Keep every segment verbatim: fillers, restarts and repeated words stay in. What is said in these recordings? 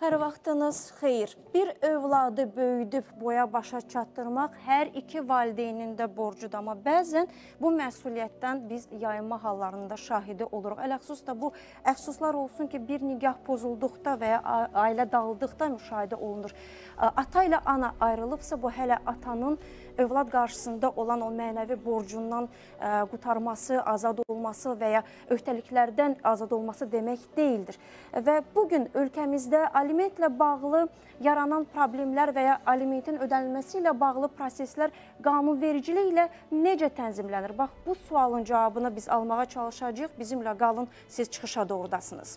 Hər vaxtınız xeyir. Bir övladı böyüdüb boya başa çatdırmaq hər iki valideynin də borcudur. Amma bəzən bu məsuliyyətdən biz yayınma hallarında şahidi oluruq. Ələxsus da bu əfsuslar olsun ki, bir nigah pozulduqda və ya ailə dağıldıqda müşahidə olunur. Ata ilə ana ayrılıbsa, bu hələ atanın övlad qarşısında olan o mənəvi borcundan qurtarması, azad olması və ya öhdəliklərdən azad olması demək deyildir. Və bugün ölkəmizdə alimentlə bağlı yaranan problemlər və ya alimentin ödənilməsi ilə bağlı proseslər qanunvericilik ilə necə tənzimlənir? Bax, bu sualın cavabını biz almağa çalışacağıq. Bizimlə qalın, siz çıxışa doğrudasınız.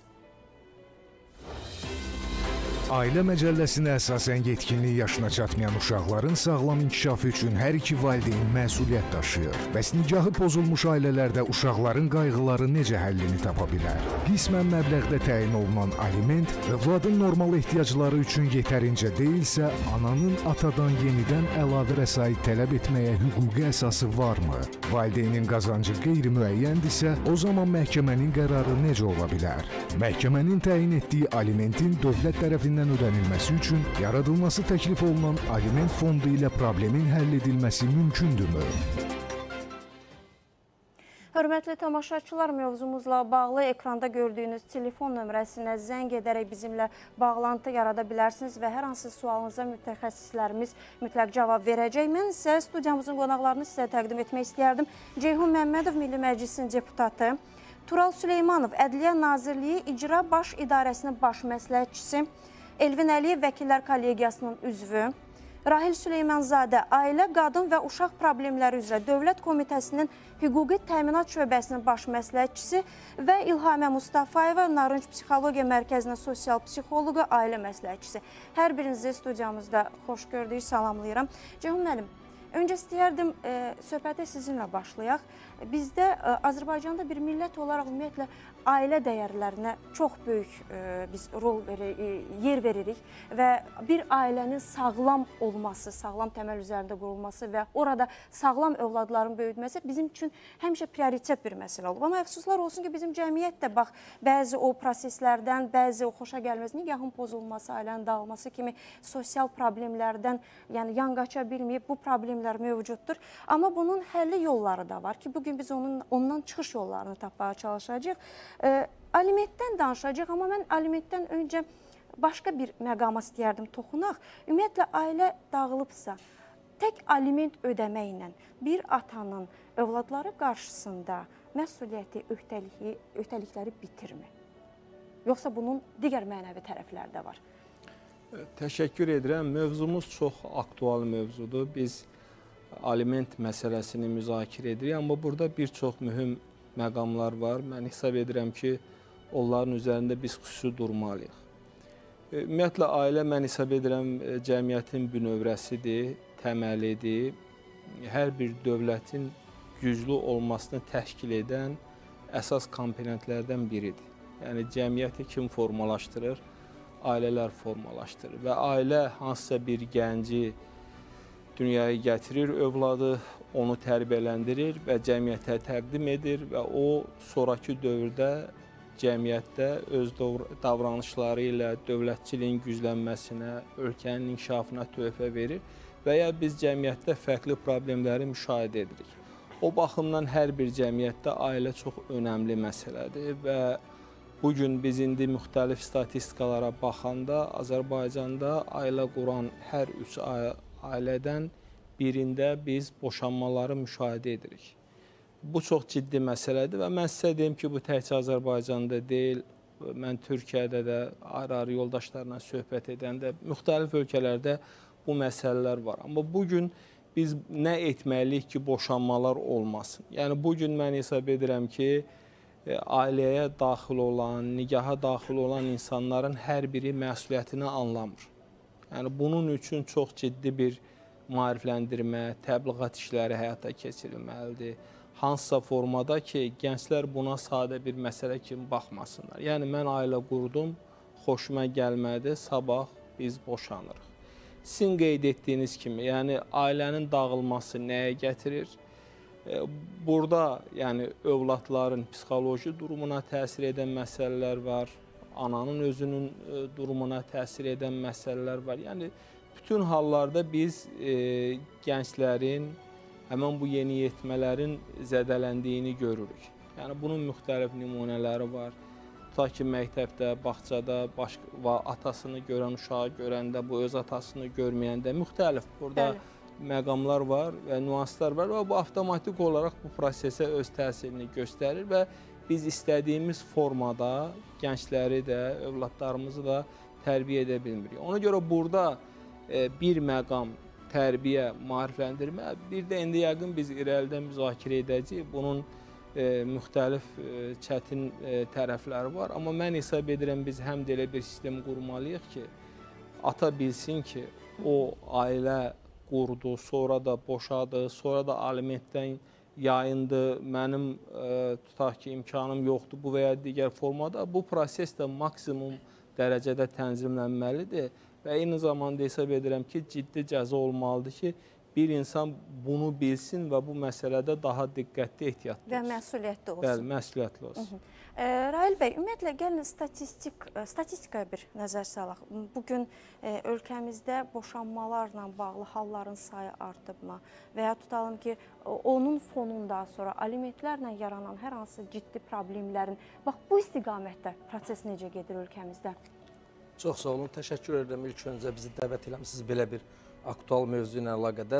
Ailə Məcəlləsinə əsasən yetkinlik yaşına çatmayan uşaqların sağlam inkişafı üçün hər iki valideyn məsuliyyət daşıyır. Bəs nigahı pozulmuş ailələrdə uşaqların qayğıları necə həllini tapa bilər? Qismən məbləğdə təyin olunan aliment övladın normal ehtiyacları üçün yetərincə deyilsə, ananın atadan yenidən əlavə vəsait tələb etməyə hüquqi əsası varmı? Valideynin qazancı qeyri-müəyyəndirsə, o zaman məhkəmənin qərarı necə ola bilər? Məhkəmənin təyin etdiyi alimentin dövlət tərəfindən ödənilməsi üçün yaradılması təklif olunan aliment fondu ilə problemin həll edilməsi mümkündürmü? Hörmətli tamaşaçılar, mövzumuzla bağlı ekranda gördüyünüz telefon nömrəsinə zəng edərək bizimlə bağlantı yarada bilərsiniz və hər hansı sualınıza mütəxəssislərimiz mütləq cavab verəcək. Mən isə studiyamızın qonaqlarını sizə təqdim etmək istəyərdim. Ceyhun Məmmədov, Milli Məclisin deputatı, Tural Süleymanov, Ədliyyə Nazirliyi İcra Baş İdarəsinin baş məsləhətçisi, Elvin Əliyev Vəkillər Kollegiyasının üzvü, Rahil Süleymanzadə, Ailə, Qadın və Uşaq Problemləri üzrə Dövlət Komitəsinin Hüquqi Təminat Şöbəsinin baş məsləhətçisi və İlhamə Mustafayeva, Narınc Psixologiya Mərkəzinin sosial psixoloqu, ailə məsləhətçisi. Hər birinizi studiyamızda xoş gördük, salamlayıram. Ceyhun müəllim, öncə istəyərdim e, söhbəti sizinlə başlayaq. Bizdə e, Azərbaycanda bir millət olaraq ümumiyyətlə ailə dəyərlərinə çox böyük e, biz rol verir, e, yer veririk və bir ailənin sağlam olması, sağlam təməl üzərində qurulması və orada sağlam övladların böyüdməsi bizim üçün həmişə prioritet bir məsələ olub. Amma əfsuslar olsun ki, bizim cəmiyyət də bax, bəzi o proseslərdən, bəzi o xoşa gəlməz, nigahın pozulması, ailənin dağılması kimi sosial problemlərdən yəni yan qaça bilməyib, bu problemlər mövcuddur. Amma bunun həlli yolları da var ki, bugün biz onun, ondan çıxış yollarını tapmağa çalışacağıq. E, alimentdən danışacaq, amma mən alimentdən öncə başqa bir məqama istəyərdim toxunaq. Ümumiyyətlə, ailə dağılıbsa, tək aliment ödəməklə bir atanın övladları qarşısında məsuliyyəti, öhdəliyi, öhdəlikləri bitirmi? Yoxsa bunun digər mənəvi tərəfləri də var? Təşəkkür edirəm. Mövzumuz çox aktual mövzudur. Biz aliment məsələsini müzakirə edirik, amma burada bir çox mühüm məqamlar var. Mən hesab edirəm ki, onların üzərində biz xüsusi durmalıyıq. Ümumiyyətlə, ailə mən hesab edirəm cəmiyyətin bünövrəsidir, təməlidir. Hər bir dövlətin güclü olmasını təşkil edən əsas komponentlərdən biridir. Yəni, cəmiyyəti kim formalaşdırır? Ailələr formalaşdırır və ailə hansısa bir gənci dünyaya gətirir, övladı onu tərbiyələndirir və cəmiyyətə təqdim edir və o, sonraki dövrdə cəmiyyətdə öz davranışları ilə dövlətçiliyin güclənməsinə, ölkənin inkişafına töhfə verir və ya biz cəmiyyətdə fərqli problemləri müşahidə edirik. O baxımdan hər bir cəmiyyətdə ailə çox önəmli məsələdir və bugün biz indi müxtəlif statistikalara baxanda Azərbaycanda ailə quran hər üç ailədən birində biz boşanmaları müşahidə edirik. Bu çox ciddi məsələdir və mən sizə deyim ki, bu təkcə Azərbaycanda deyil, mən Türkiyədə də ayrı-ayrı yoldaşlarla söhbət edəndə müxtəlif ölkələrdə bu məsələlər var. Amma bugün biz nə etməliyik ki, boşanmalar olmasın? Yəni, bugün mən hesab edirəm ki, ailəyə daxil olan, nigaha daxil olan insanların hər biri məsuliyyətini anlamır. Yəni, bunun üçün çox ciddi bir maarifləndirmə, təbliğat işləri həyata keçirilməlidir. Hansısa formada ki, gənclər buna sadə bir məsələ kimi baxmasınlar. Yəni, mən ailə qurdum, xoşuma gəlmədi, sabah biz boşanırıq. Sizin qeyd etdiyiniz kimi, yəni ailənin dağılması nəyə gətirir? Burada yəni övladların psixoloji durumuna təsir edən məsələlər var. ananın özünün durumuna təsir edən məsələlər var. Yəni, bütün hallarda biz e, gənclərin, həmən bu yeniyetmələrin zədələndiyini görürük. Yəni, bunun müxtəlif nümunələri var. Tutaq ki, məktəbdə, bağçada, baş, atasını görən uşağı görəndə, bu öz atasını görməyəndə müxtəlif burada Bəli. məqamlar var və nüanslar var və bu avtomatik olaraq bu prosesə öz təsirini göstərir və biz istədiyimiz formada gəncləri də, övladlarımızı da tərbiyə edə bilmirik. Ona görə burada e, bir məqam tərbiyə, maarifləndirmə, bir də indi yəqin biz irəlidə müzakirə edəcəyik. Bunun e, müxtəlif e, çətin e, tərəfləri var. Amma mən hesab edirəm biz həm də elə bir sistem qurmalıyıq ki, ata bilsin ki, o ailə qurdu, sonra da boşadı, sonra da alimentdən yayındı, mənim e, tutaq ki, imkanım yoxdur bu və ya digər formada. Bu proses də maksimum dərəcədə tənzimlənməlidir və eyni zamanda hesab edirəm ki, ciddi cəza olmalıdır ki, bir insan bunu bilsin və bu məsələdə daha diqqətli, ehtiyatlı və məsuliyyətli olsun. Bəli, məsuliyyətli olsun. E, Rahil bəy, ümumiyyətlə, gəlin statistik, statistikaya bir nəzər salaq. Bugün e, ölkəmizdə boşanmalarla bağlı halların sayı artıbmı? Və ya tutalım ki, onun fonunda sonra alimentlərlə yaranan hər hansı ciddi problemlərin, bax, bu istiqamətdə proses necə gedir ölkəmizdə? Çox sağ olun, təşəkkür edirəm. İlk öncə bizi dəvət eləmişsiniz belə bir aktual mövzu ilə əlaqədar.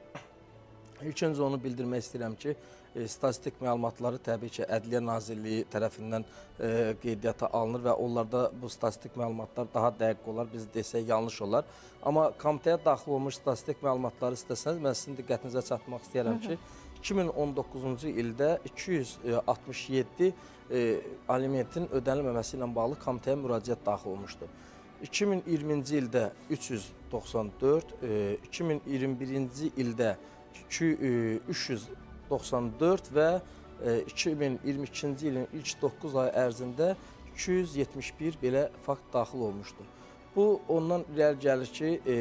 İlk öncə onu bildirmək istəyirəm ki, e, statistik məlumatları təbii ki, Ədliyyə Nazirliyi tərəfindən e, qeydiyyata alınır və onlarda bu statistik məlumatlar daha dəqiq olar, biz desək yanlış olar. Amma komitəyə daxil olmuş statistik məlumatları istəsəniz, mən sizin diqqətinizə çatmaq istəyirəm ki, iki min on doqquzuncu ildə iki yüz altmış yeddi e, alimentin ödənilməməsi ilə bağlı komitəyə müraciət daxil olmuşdur. iki min iyirminci ildə üç yüz doxsan dörd, iki min iyirmi birinci ildə üç yüz doxsan dörd və iki min iyirmi ikinci ilin ilk doqquz ay ərzində iki yüz yetmiş bir belə fakt daxil olmuşdur. Bu, ondan irəli gəlir ki, e,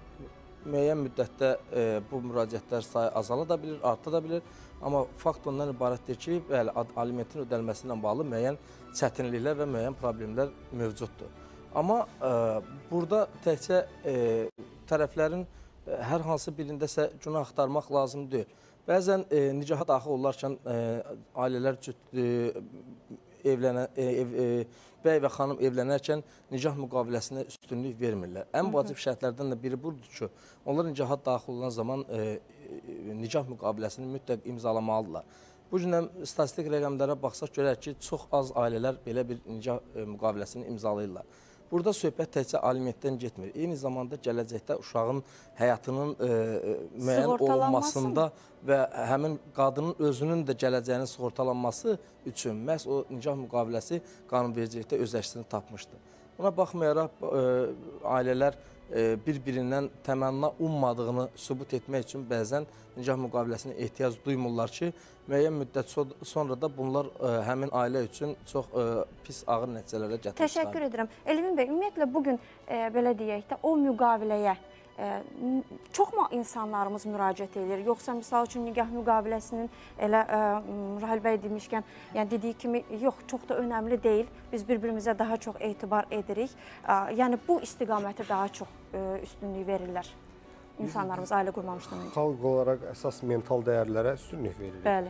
müəyyən müddətdə e, bu müraciətlər sayı azala da bilir, arta da bilir. Amma fakt ondan ibarətdir ki, bəli, alimentin ödənilməsi ilə bağlı müəyyən çətinliklər və müəyyən problemlər mövcuddur. Amma e, burada təkcə e, tərəflərin e, hər hansı birindəsə günah axtarmaq lazım deyil. Bəzən e, nicaha daxil olarkən e, ailələr cüt, e, evlənə, e, ev, e, bəy və xanım evlənərkən nicah müqaviləsinə üstünlük vermirlər. Ən vacib şərtlərdən də biri budur ki, onlar nicaha daxil olan zaman e, e, nicah müqaviləsini mütləq imzalamalıdırlar. Bu gündən statistik rəqəmlərə baxsaq görək ki, çox az ailələr belə bir nicah e, müqaviləsini imzalayırlar. Burada söhbət təkcə alimentdən getmir. Eyni zamanda gələcəkdə uşağın həyatının e, müəyyən olunmasında və həmin qadının özünün də gələcəyinin sığortalanması üçün məhz o nicah müqaviləsi qanunvericilikdə öz əksini tapmışdır. Buna baxmayaraq e, ailələr e, bir-birindən təmənna ummadığını sübut etmək üçün bəzən nicah müqaviləsinə ehtiyac duymurlar ki, müəyyən müddət sonra da bunlar ə, həmin ailə üçün çox ə, pis, ağır nəticələrə gətirmişlər. Təşəkkür edirəm. Elvin bəy, ümumiyyətlə bugün ə, belə deyək də, o müqaviləyə ə, çoxmu insanlarımız müraciət edir? Yoxsa misal üçün nigah müqaviləsinin elə ə, Rahil bəy demişkən, yəni dediyi kimi, yox, çox da önəmli deyil. Biz bir-birimizə daha çox etibar edirik. Ə, yəni bu istiqamətə daha çox ə, üstünlük verirlər. İnsanlarımız ailə qurmamışdan öncə. Xalq olaraq əsas mental dəyərlərə üstünlük veririk. Bəli.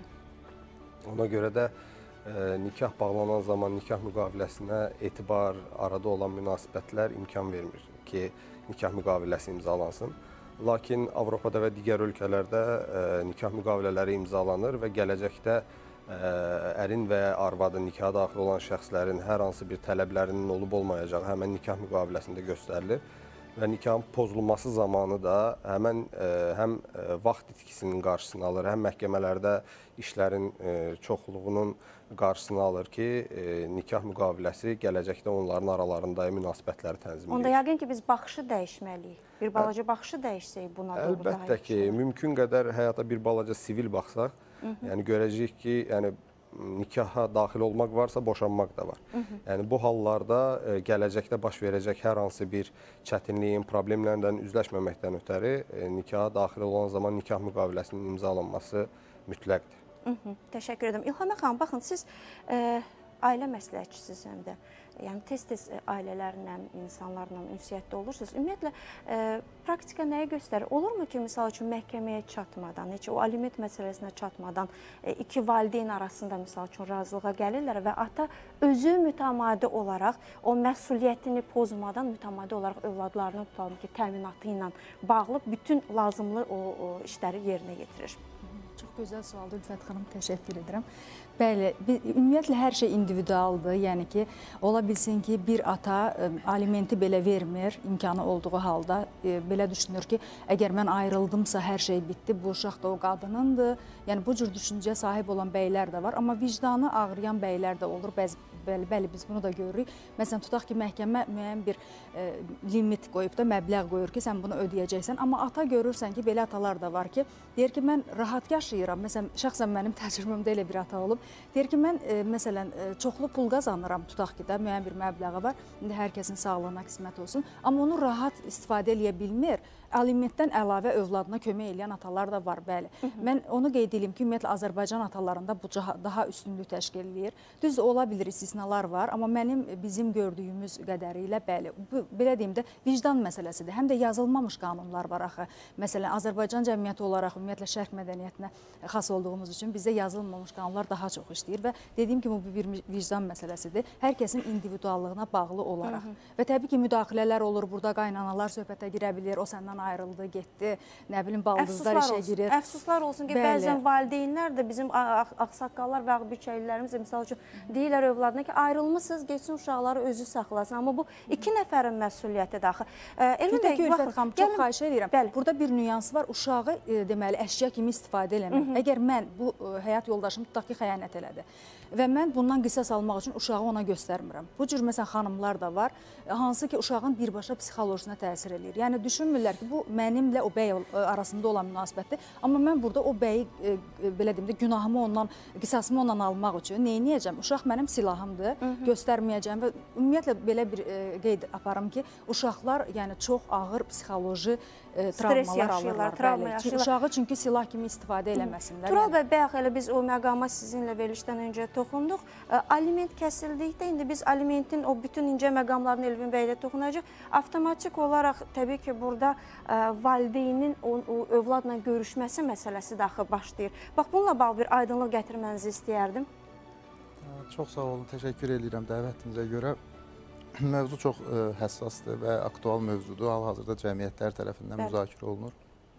Ona görə də e, nikah bağlanan zaman nikah müqaviləsinə etibar, arada olan münasibətlər imkan vermir ki, nikah müqaviləsi imzalansın. Lakin Avropada və digər ölkələrdə e, nikah müqavilələri imzalanır və gələcəkdə e, ərin və arvadın nikaha daxil olan şəxslərin hər hansı bir tələblərinin olub-olmayacağı həmən nikah müqaviləsində göstərilir. Və nikahın pozulması zamanı da həmən ə, həm ə, vaxt itkisinin qarşısını alır, həm məhkəmələrdə işlərin ə, çoxluğunun qarşısını alır ki, ə, nikah müqaviləsi gələcəkdə onların aralarında münasibətləri tənzimləyir. Onda yəqin ki, biz baxışı dəyişməliyik. Bir balaca baxışı dəyişsək buna doğru daha Əlbəttə ki, mümkün qədər həyata bir balaca sivil baxsaq, Hı -hı. yəni görəcəyik ki, yəni nikaha daxil olmaq varsa, boşanmaq da var. Hı -hı. Yəni bu hallarda e, gələcəkdə baş verəcək hər hansı bir çətinliyin, problemlərdən üzləşməməkdən ötəri e, nikaha daxil olan zaman nikah müqaviləsinin imzalanması mütləqdir. Hı -hı. Təşəkkür edirəm. İlhamə xanım, baxın, siz e, ailə məsləhətçisiz həm də. Yəni tez-tez ailələrlə, insanlarla ünsiyyətdə olursunuz. Ümumiyyətlə e, praktika nəyə göstərir? Olurmu ki, misal üçün məhkəməyə çatmadan, heç o aliment məsələsinə çatmadan e, iki valideyn arasında misal üçün razılığa gəlirlər və ata özü mütəmadi olaraq o məsuliyyətini pozmadan mütəmadi olaraq övladlarını tutalım ki, təminatı ilə bağlı bütün lazımlı o, o işləri yerinə yetirir. Çox gözəl sualdır Ülfət xanım, təşəkkür edirəm. Bəli, ümumiyyətlə hər şey individualdır. Yəni ki, ola bilsin ki, bir ata ə, alimenti belə vermir, imkanı olduğu halda ə, belə düşünür ki, əgər mən ayrıldımsa hər şey bitdi, bu uşaq da o qadınındır. Yəni bu cür düşüncəyə sahib olan bəylər də var, amma vicdanı ağrıyan bəylər də olur. Bəzi Bəli, bəli, biz bunu da görürük. Məsələn, tutaq ki, məhkəmə müəyyən bir e, limit qoyub da, məbləğ qoyur ki, sən bunu ödəyəcəksən. Amma ata görürsən ki, belə atalar da var ki, deyir ki, mən rahat yaşayıram. Məsələn, şəxsən mənim təcrübəmdə elə bir ata olub. Deyir ki, mən e, məsələn, e, çoxlu pul qazanıram, tutaq ki, da, müəyyən bir məbləği var. İndi hər kəsin sağlığına qismət olsun. Amma onu rahat istifadə eləyə bilmir. Alimentdən əlavə övladına kömək edən atalar da var, bəli. Hı -hı. Mən onu qeyd edeyim ki, ümumiyyətlə Azərbaycan atalarında bu daha üstünlük təşkil edir. Düz ola bilir, istisnalar var, amma mənim bizim gördüyümüz qədərilə, bəli, bu, belə deyim də, vicdan məsələsidir. Həm də yazılmamış qanunlar var axı. Məsələn, Azərbaycan cəmiyyəti olaraq, ümumiyyətlə şərq mədəniyyətinə xas olduğumuz üçün bizdə yazılmamış qanunlar daha çox işləyir və dediyim kimi bu bir vicdan məsələsidir. Hər kəsin individuallığına bağlı olaraq. Hı -hı. Və təbii ki, müdaxilələr olur, burada qaynanalar söhbətə girə bilir, o səndən ayrıldı, getdi, nə bilim, baldızlar işə girir. Əfsuslar olsun ki, bəli. Bəzən valideynlər də bizim ağsaqqallar və ağbirçəklərimiz də misal üçün deyirlər övladına ki, ayrılmışsınız, geçsin uşaqları özü saxlasın. Amma bu iki nəfərin məsuliyyəti daxı. Bir də ki, Ülfət xanım, çox xahiş edirəm. Bəli. Burada bir nüans var, uşağı e, deməli, əşya kimi istifadə eləmək. Əgər mən bu e, həyat yoldaşım tutaq ki, xəyanət elədi və mən bundan qisas almaq üçün uşağı ona göstərmirəm. Bu cür məsələn xanımlar da var, hansı ki, uşağın birbaşa psixolojisine təsir edir. Yəni düşünmürlər ki, bu mənimlə o bəy arasında olan münasibətdir. Amma mən burada o bəyi, e, belə deyim də, günahımı ondan, qisasımı ondan almaq üçün neyniyəcəm? Uşaq mənim silahımdır, Hı -hı. göstərməyəcəm və ümumiyyətlə belə bir e, qeyd aparım ki, uşaqlar yəni çox ağır psixoloji e, travmalar alırlar. Travma yaşayırlar. Uşağı çünki silah kimi istifadə eləməsinlər. Tural bəy, bayaq elə biz o məqama sizinlə verilişdən öncə toxunduq. Aliment kəsildikdə indi biz alimentin o bütün incə məqamlarını Elvin bəylə toxunacaq. Avtomatik olaraq təbii ki, burada valideynin o, o övladla görüşməsi məsələsi daxil başlayır. Bax, bununla bağlı bir aydınlıq gətirmənizi istəyərdim. Çox sağ olun, təşəkkür edirəm dəvətinizə görə. Mövzu çox ə, həssasdır və aktual mövzudur. Hal-hazırda cəmiyyətlər tərəfindən Bəli. müzakirə olunur.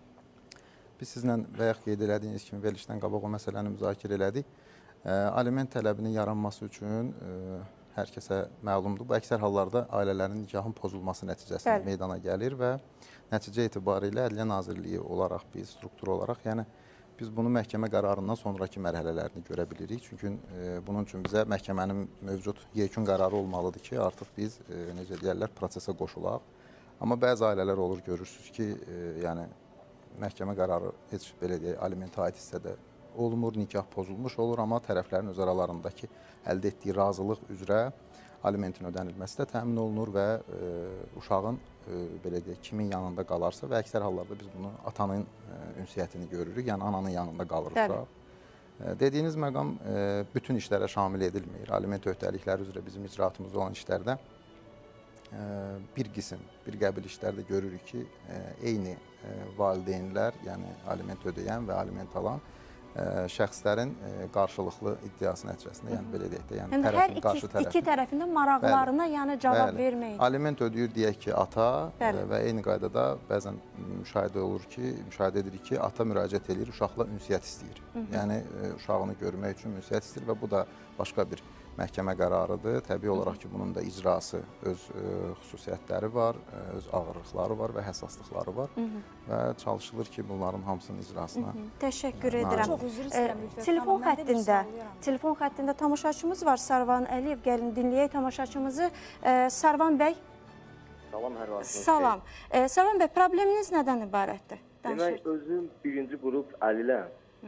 Biz sizlə bayaq qeyd elədiyiniz kimi verilişdən qabaq o məsələni müzakirə elədik. Ə, aliment tələbinin yaranması üçün ə, hər kəsə məlumdur. Bu əksər hallarda ailələrin nikahın pozulması nəticəsində Bəli. meydana gəlir və nəticə etibarilə Ədliyyə Nazirliyi olaraq biz struktur olaraq, yəni biz bunu məhkəmə qərarından sonraki mərhələlərini görə bilirik. Çünki e, bunun üçün bizə məhkəmənin mövcud yekun qərarı olmalıdır ki, artıq biz e, necə deyərlər, prosesə qoşulaq. Amma bəzi ailələr olur, görürsünüz ki, e, yəni məhkəmə qərarı heç belə deyək, alimentə aid hissədə olmur, nikah pozulmuş olur, amma tərəflərin öz aralarındakı əldə etdiyi razılıq üzrə alimentin ödənilməsi də təmin olunur və e, uşağın e, belə deyək, kimin yanında qalarsa və əksər hallarda biz bunu atanın e, ünsiyyətini görürük, yəni ananın yanında qalır uşaq. E, dediyiniz məqam e, bütün işlərə şamil edilmir. Aliment öhdəlikləri üzrə bizim icraatımızda olan işlərdə e, bir qisim, bir qəbil işlərdə görürük ki, e, eyni e, valideynlər, yəni aliment ödəyən və aliment alan şəxslərin qarşılıqlı iddiası nəticəsində, yəni belə deyək də, yəni tərəfin, qarşı tərəfin. Hər iki tərəfində maraqlarına yəni cavab verməyin. Aliment ödəyir deyək ki, ata Bəli. və eyni qaydada bəzən müşahidə olur ki, müşahidə edirik ki, ata müraciət edir, uşaqla ünsiyyət istəyir. Hı -hı. Yəni uşağını görmək üçün ünsiyyət istəyir və bu da başqa bir məhkəmə qərarıdır. Təbii olaraq ki, bunun da icrası öz ə, xüsusiyyətləri var, ə, öz ağırlıqları var və həssaslıqları var Hı -hı. və çalışılır ki, bunların hamısının icrasına. Hı -hı. Təşəkkür edirəm. Çox üzr istəyirəm. E, telefon xəttində, telefon xəttində tamaşaçımız var, Sarvan Əliyev. Gəlin dinləyək tamaşaçımızı. E, Sarvan bəy. Salam, hər vaxtınız. Salam. E, Sarvan bəy, probleminiz nədən ibarətdir? Demək, özüm birinci qrup əliləm.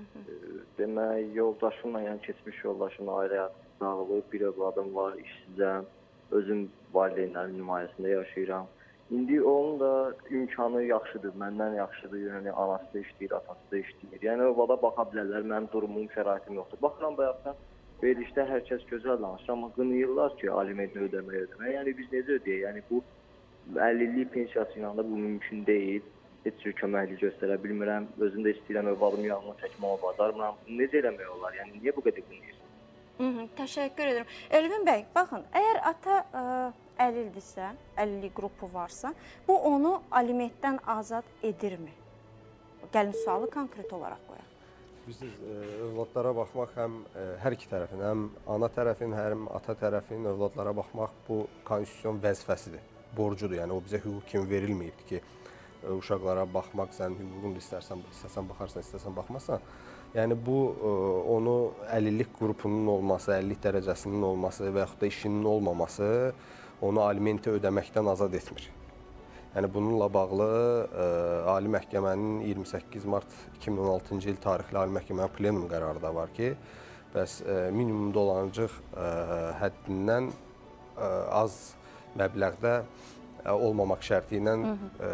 Demək, yoldaşımla, yəni keçmiş yoldaşımla ailə həyatı dağılıb, bir övladım var, işsizəm, özüm valideynlərin nümayəsində yaşayıram. İndi onun da imkanı yaxşıdır, məndən yaxşıdır, yəni anası da işləyir, atası da işləyir. Yəni övlada baxa bilərlər, mənim durumum, şəraitim yoxdur. Baxıram bayaqdan, verilişdə hər kəs gözəl danışır, amma qınayırlar ki, alimentini ödəməyə ödəməyə. Yəni biz necə ödəyək? Yəni bu əlli illik pensiyası ilə də bu mümkün deyil. Heç cür köməklik göstərə bilmirəm. Özüm də istəyirəm övladımı yanıma çəkməyə bacarmıram. Bunu necə eləmək olar? Yəni niyə bu qədər qınayır? Hı -hı, təşəkkür edirəm. Elvin bəy, baxın, əgər ata ə, əlildirsə, əlillik qrupu varsa, bu onu alimentdən azad edirmi? Gəlin sualı konkret olaraq qoyaq. Bilirsiniz, övladlara baxmaq həm hər iki tərəfin, həm ana tərəfin, həm ata tərəfin övladlara baxmaq bu konstitusiyon vəzifəsidir, borcudur. Yəni o bizə hüquq kimi verilməyibdir ki, uşaqlara baxmaq sənin hüququndur, istərsən, istəsən baxarsan, istəsən baxmazsan. Yəni bu onu əlillik qrupunun olması, əlillik dərəcəsinin olması və yaxud da işinin olmaması onu alimenti ödəməkdən azad etmir. Yəni bununla bağlı ə, Ali Məhkəmənin iyirmi səkkiz mart iki min on altıncı il tarixli Ali Məhkəmənin plenum qərarı da var ki, bəs ə, minimum dolanıcıq ə, həddindən ə, az məbləğdə ə, olmamaq şərti ilə ə,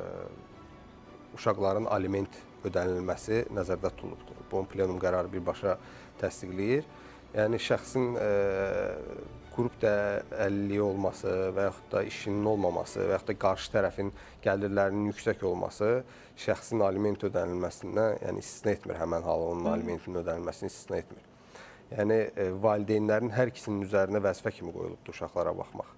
uşaqların aliment ödənilməsi nəzərdə tutulubdur. Bunun plenum qərarı birbaşa təsdiqləyir. Yəni şəxsin ə, qrup da əlilliyi olması və yaxud da işinin olmaması və yaxud da qarşı tərəfin gəlirlərinin yüksək olması şəxsin aliment ödənilməsindən, yəni istisna etmir həmən halı onun alimentinin ödənilməsini istisna etmir. Yəni valideynlərin hər ikisinin üzərinə vəzifə kimi qoyulubdur uşaqlara baxmaq.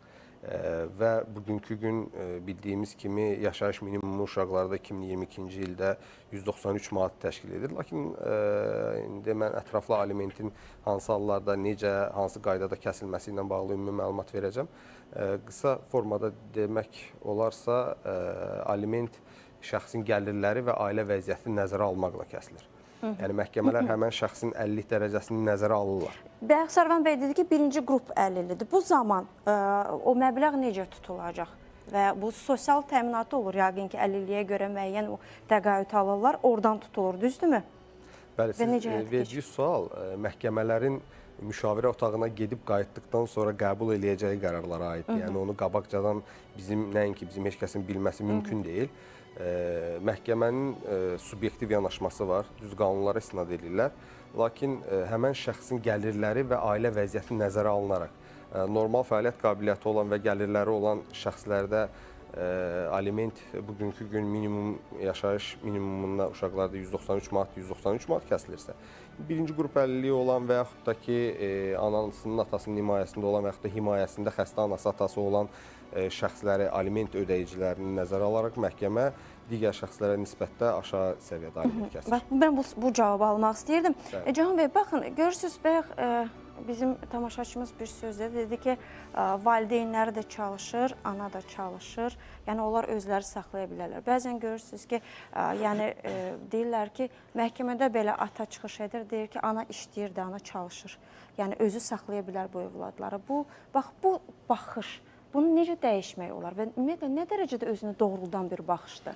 Və bugünkü gün bildiyimiz kimi yaşayış minimumu uşaqlarda iki min iyirmi ikinci ildə yüz doxsan üç manat təşkil edir. Lakin indi mən ətraflı alimentin hansı hallarda, necə, hansı qaydada kəsilməsi ilə bağlı ümumi məlumat verəcəm. Qısa formada demək olarsa, aliment şəxsin gəlirləri və ailə vəziyyətini nəzərə almaqla kəsilir. Yəni məhkəmələr həmən şəxsin əlillik dərəcəsini nəzərə alırlar. Bayaq Sərvan bəy dedi ki, birinci qrup əlillidir. Bu zaman ə, o məbləğ necə tutulacaq? Və bu sosial təminatı olur, yəqin ki, əlilliyə görə müəyyən o təqaüd alırlar, oradan tutulur, düzdürmü? Bəli, siz verdiyi sual məhkəmələrin müşavirə otağına gedib qayıtdıqdan sonra qəbul eləyəcəyi qərarlara aiddir. Yəni onu qabaqcadan bizim, nəinki bizim heç kəsin bilməsi mümkün deyil. Məhkəmənin subyektiv yanaşması var, düz qanunlara istinad edirlər. Lakin həmən şəxsin gəlirləri və ailə vəziyyəti nəzərə alınaraq, normal fəaliyyət qabiliyyəti olan və gəlirləri olan şəxslərdə aliment bugünkü gün minimum yaşayış minimumunda uşaqlarda yüz doxsan üç manat, yüz doxsan üç manat kəsilirsə, birinci qrup əlilliyi olan və yaxud da ki, anasının, atasının himayəsində olan və yaxud da himayəsində xəstə anası, atası olan şəxsləri, aliment ödəyicilərini nəzərə alaraq məhkəmə digər şəxslərə nisbətdə aşağı səviyyədə aliment kəsir. Mən bu, bu cavabı almaq istəyirdim. E, Cahan bəy, baxın, görürsünüz, bayaq e, bizim tamaşaçımız bir sözdə dedi ki, e, valideynləri də çalışır, ana da çalışır. Yəni, onlar özləri saxlaya bilərlər. Bəzən görürsünüz ki, e, yəni e, deyirlər ki, məhkəmədə belə ata çıxış edir, deyir ki, ana işləyir də, ana çalışır. Yəni, özü saxlaya bilər bu övladları. Bu, bax, bu baxış, bunu necə dəyişmək olar və ümumiyyətlə nə dərəcədə özünü doğruldan bir baxışdır?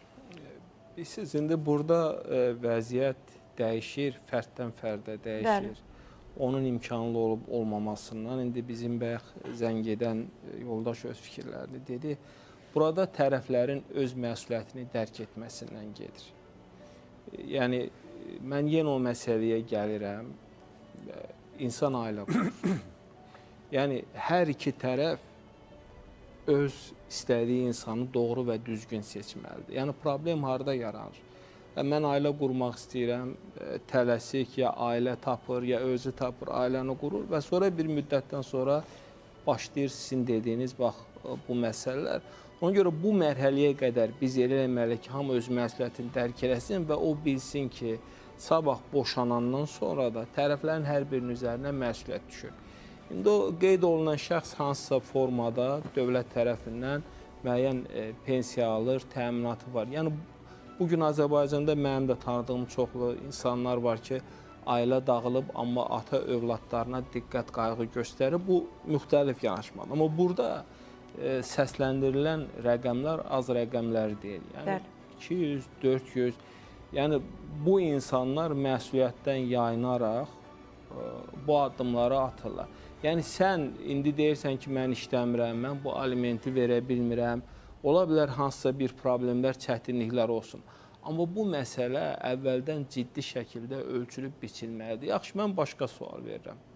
Siz indi burada ə, vəziyyət dəyişir, fərddən fərdə dəyişir. Bəli. Onun imkanlı olub olmamasından indi bizim bayaq zəng edən yoldaş öz fikirlərini dedi. Burada tərəflərin öz məsuliyyətini dərk etməsindən gedir. Yəni mən yenə o məsələyə gəlirəm. İnsan ailə qurur. Yəni hər iki tərəf öz istədiyi insanı doğru və düzgün seçməlidir. Yəni, problem harada yaranır? Mən ailə qurmaq istəyirəm, tələsik ya ailə tapır, ya özü tapır, ailəni qurur və sonra bir müddətdən sonra başlayır sizin dediyiniz, bax, bu məsələlər. Ona görə bu mərhələyə qədər biz elə eləməliyik ki, hamı öz məsuliyyətini dərk eləsin və o bilsin ki, sabah boşanandan sonra da tərəflərin hər birinin üzərinə məsuliyyət düşür. İndi o qeyd olunan şəxs hansısa formada dövlət tərəfindən müəyyən e, pensiya alır, təminatı var. Yəni, bugün Azərbaycanda mənim də tanıdığım çoxlu insanlar var ki, ailə dağılıb, amma ata övladlarına diqqət, qayğı göstərir. Bu, müxtəlif yanaşmadır. Amma burada e, səsləndirilən rəqəmlər az rəqəmlər deyil. Yəni, iki yüz, dörd yüz. Yəni, bu insanlar məsuliyyətdən yayınaraq e, bu addımları atırlar. Yəni, sən indi deyirsən ki, mən işləmirəm, mən bu alimenti verə bilmirəm. Ola bilər hansısa bir problemlər, çətinliklər olsun. Amma bu məsələ əvvəldən ciddi şəkildə ölçülüb biçilməlidir. Yaxşı, mən başqa sual verirəm.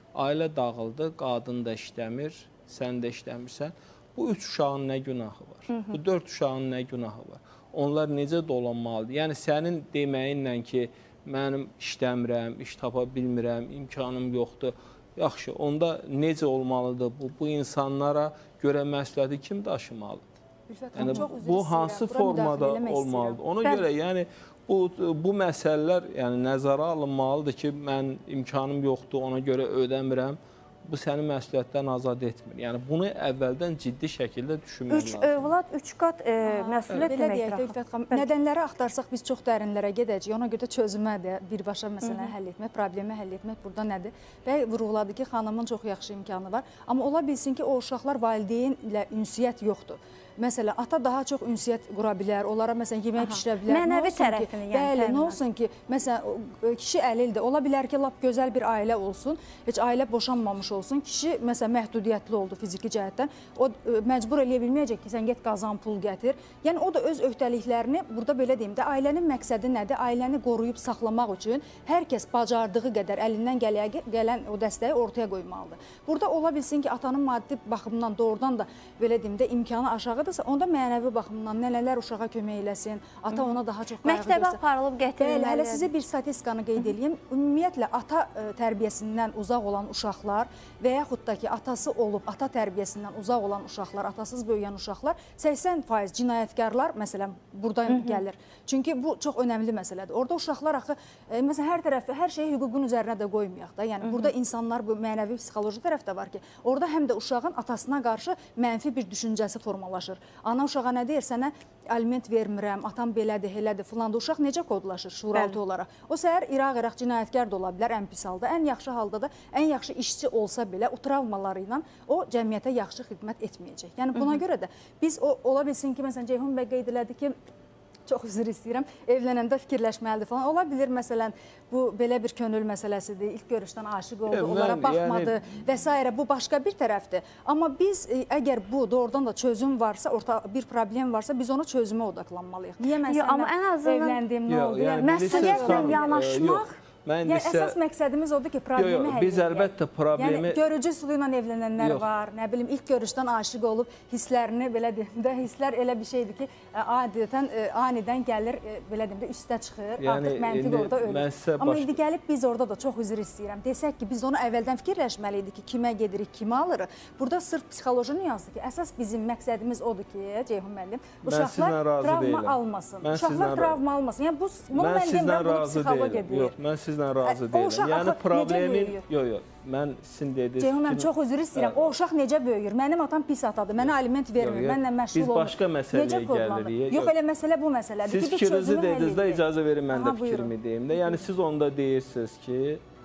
ailə dağıldı, qadın da işləmir, sən də işləmirsən. Bu üç uşağın nə günahı var? Hı -hı. Bu dörd uşağın nə günahı var? Onlar necə dolanmalıdır? Yəni sənin deməyinlə ki, mənim işləmirəm, iş tapa bilmirəm, imkanım yoxdur. Yaxşı, onda necə olmalıdır? Bu, bu insanlara görə məsuliyyəti kim daşımalıdır? Yəni, bu hansı formada olmalıdır? Ona Bəli. görə yəni bu, bu məsələlər yəni, nəzərə alınmalıdır ki, mən imkanım yoxdur, ona görə ödəmirəm. Bu səni məsuliyyətdən azad etmir. Yəni bunu əvvəldən ciddi şəkildə düşünmək lazımdır. Üç övlad, üç qat e, məsuliyyət deməkdir. Nədənləri axtarsaq biz çox dərinlərə gedəcəyik. Ona görə çözümə də birbaşa məsələni həll etmək, problemi həll etmək burada nədir? Və vurğuladı ki, xanımın çox yaxşı imkanı var. Amma ola bilsin ki, o uşaqlar valideynlə ünsiyyət yoxdur. Məsələn, ata daha çox ünsiyyət qura bilər, onlara məsələn yemək pişirə bilər. Mənəvi tərəfini yəni. Bəli, nə olsun ki, məsələn, kişi əlildir. Ola bilər ki, lap gözəl bir ailə olsun, heç ailə boşanmamış olsun. Kişi məsələn məhdudiyyətli oldu fiziki cəhətdən. O məcbur eləyə bilməyəcək ki, sən get qazan, pul gətir. Yəni o da öz öhdəliklərini burada belə deyim də, ailənin məqsədi nədir? Ailəni qoruyub saxlamaq üçün hər kəs bacardığı qədər əlindən gələn o dəstəyi ortaya qoymalıdır. Burada ola bilsin ki, atanın maddi baxımdan doğrudan da belə deyim də imkanı aşağı onda mənəvi baxımdan nələr uşağa kömək eləsin, ata ona daha çox qayğı göstərsin. Məktəbə aparılıb gətirilməli. Hələ sizə bir statistikanı qeyd edeyim. Ümumiyyətlə, ata tərbiyəsindən uzaq olan uşaqlar və yaxud da ki, atası olub, ata tərbiyəsindən uzaq olan uşaqlar, atasız böyüyən uşaqlar səksən faiz cinayətkarlar, məsələn, buradan gəlir. Çünki bu çox önəmli məsələdir. Orada uşaqlar axı, məsələn, hər tərəfi, hər şeyi hüququn üzərinə də qoymayaq da. Yəni, burada insanlar, bu mənəvi, psixoloji tərəf də var ki, orada həm də uşağın atasına qarşı mənfi bir düşüncəsi formalaşır. Ana uşağa nə deyir? Sənə aliment vermirəm, atam belədir, elədir, filan da uşaq necə kodlaşır şuuraltı olaraq? O səhər iraq-iraq cinayətkar da ola bilər ən pis halda, ən yaxşı halda da, ən yaxşı işçi olsa belə o travmaları ilə o cəmiyyətə yaxşı xidmət etməyəcək. Yəni buna görə də biz o, ola bilsin ki, məsələn, Ceyhun bəy qeyd elədi ki, çox üzr istəyirəm, evlənəndə fikirləşməlidir falan. Ola bilir, məsələn, bu belə bir könül məsələsidir, ilk görüşdən aşıq oldu, onlara baxmadı və s. Bu başqa bir tərəfdir. Amma biz, əgər bu doğrudan da çözüm varsa, orta bir problem varsa, biz onu çözümə odaqlanmalıyıq. Niyə mən sənə evləndim, nə oldu? Məsuliyyətlə yanaşmaq... Yəni, əsas məqsədimiz odur ki, problemi həll edək. Biz əlbəttə problemi... Yəni, görücü üsulu ilə evlənənlər var, nə bilim, ilk görüşdən aşıq olub, hisslərini, belə deyim də, hisslər elə bir şeydir ki, adətən, anidən gəlir, belə deyim də, üstə çıxır, artıq məntiq orada ölür. Amma indi gəlib biz orada da çox üzr istəyirəm. Desək ki, biz onu əvvəldən fikirləşməliydik ki, kimə gedirik, kimi alırıq. Burada sırf psixoloji nüansdır ki, əsas bizim məqsədimiz odur ki, Ceyhun müəllim, uşaqlar travma almasın. Uşaqlar travma almasın. Yəni, bunu mən deyim, bunu psixologiya deyir. razı deyiləm. Yəni problemin... Yox, yox. Mən sizin dediniz... Ceyhun mənim çox üzr istəyirəm. O uşaq necə böyüyür? Mənim atam pis atadır. Mənə aliment vermir. Mənlə məşğul olmur. Biz başqa məsələyə gəlirik. Yox, elə məsələ bu məsələdir. Siz fikrinizi dediniz də, icazə verin, mən də fikrimi deyim də. Yəni, siz onda deyirsiniz ki,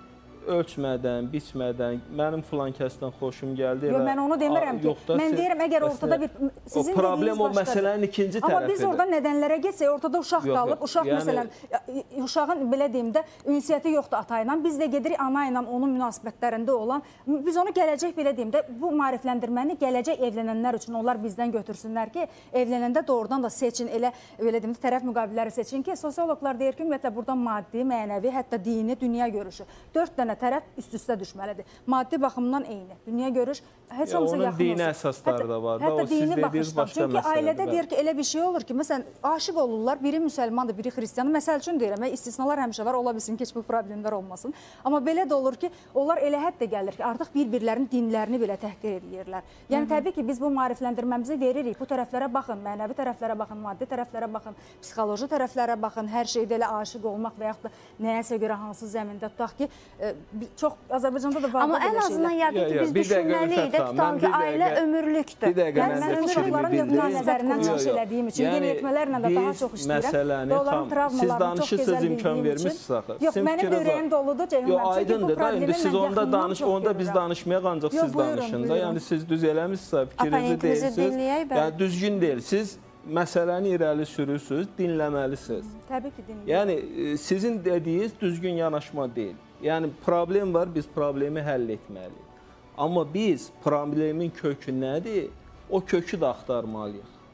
ölçmədən, biçmədən, mənim filan kəsdən xoşum gəldi. Yox, mən onu demirəm ki, mən deyirəm, əgər ortada bir... O problem o məsələnin ikinci tərəfidir. Amma biz orada nədənlərə getsək, ortada uşaq qalıb, uşaq məsələn, uşağın, belə deyim də, ünsiyyəti yoxdur ata ilə, biz də gedirik ana ilə onun münasibətlərində olan, biz onu gələcək, belə deyim də, bu maarifləndirməni gələcək evlənənlər üçün onlar bizdən götürsünlər ki, evlənəndə doğrudan da seçin, elə, belə deyim də, tərəf müqabilləri seçin ki, sosiologlar deyir ki, ümumiyyətlə, burada maddi, mənəvi, hətta dini, dünya görüşü, dörd dənə tərəf üst-üstə düşməlidir. Maddi baxımdan eyni. Dünya görüş heç olmasa yaxın olsun. Onun dini əsasları da var. Hətta dini baxışdan. Çünki ailədə deyir ki, elə bir şey olur ki, məsələn, aşıq olurlar, biri müsəlmandır, biri xristiyanı. Məsəl üçün deyirəm, istisnalar həmişə var, ola bilsin ki, heç bu problemlər olmasın. Amma belə də olur ki, onlar elə hətta gəlir ki, artıq bir-birlərinin dinlərini belə təhqir edirlər. Yəni, təbii ki, biz bu maarifləndirməmizi veririk. Bu tərəflərə baxın, mənəvi tərəflərə baxın, maddi tərəflərə baxın, psixoloji tərəflərə baxın, hər şeydə elə aşıq olmaq və yaxud da nəyəsə görə hansı zəmində tutaq ki, çox Azərbaycanda da var. Amma ən azından yəqin ki, biz düşünməliyik də tutalım ki, ailə ömürlükdür. Bir dəqiqə mən də fikrimi bildirim. Nəzərindən çıxış elədiyim üçün, yeniyetmələrlə də daha çox işləyirəm. Məsələni, siz danışırsınız, imkan vermişsiniz axı. Yox, mənim ürəyim doludur, Ceyhun mənim. Yox, aydındır da, indi siz onda biz danışmayaq, ancaq siz danışın da. Yəni, siz düz eləmişsiniz, fikrinizi deyilsiniz. Yəni, düzgün deyil. Siz məsələni irəli sürürsünüz, dinləməlisiniz. Təbii ki, dinləyək. Yəni, sizin dediyiniz düzgün yanaşma deyil. Yəni, problem var, biz problemi həll etməliyik. Amma biz problemin kökü nədir? O kökü də axtarmalıyıq.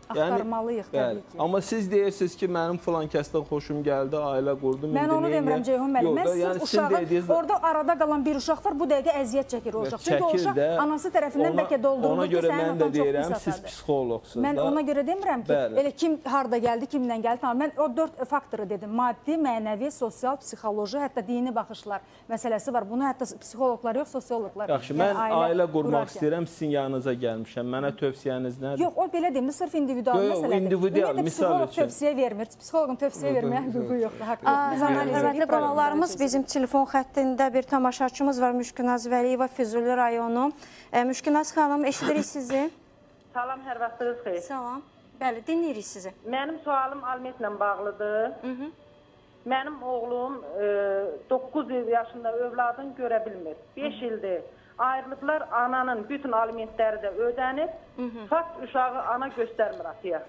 axtarmalıyıq təbii ki. Amma siz deyirsiniz ki, mənim filan kəsdən xoşum gəldi, ailə qurdum. Mən onu demirəm Ceyhun müəllim. Mən sırf yəni uşağın, dediniz... orada arada qalan bir uşaq var, bu dəqiqə əziyyət çəkir o uşaq. Çünki o uşaq də, anası tərəfindən ona, bəlkə doldurulur ki, sənin atan çox pis atadır. Siz psixoloqsunuz. Mən ona görə demirəm ki, bəli. Elə kim harda gəldi, kimdən gəldi. Tamam, mən o dörd faktoru dedim. Maddi, mənəvi, sosial, psixoloji, hətta dini baxışlar məsələsi var. Bunu hətta psixoloqlar yox, sosioloqlar. Yaxşı, mən yəni, ailə, ailə qurmaq istəyirəm, sizin yanınıza gəlmişəm. Mənə tövsiyəniz nədir? Yox, o belə deyim, sırf individual məsələdir. İndividual, misal üçün. Tövsiyə vermir, psixoloqun tövsiyə verməyə hüququ yoxdur. Hörmətli qonaqlarımız, bizim telefon xəttində bir tamaşaçımız var, Müşkünaz Vəliyeva, Füzuli rayonu. Müşkünaz xanım, eşidirik sizi. Salam, hər vaxtınız xeyir. Salam. Bəli, dinləyirik sizi. Mənim sualım alimentlə bağlıdır. Hı -hı. Mənim oğlum doqquz yaşında övladını görə bilmir. beş ildir. Ayrılıblar, ananın bütün alimentləri də ödənib, fakt uşağı ana göstərmir ataya.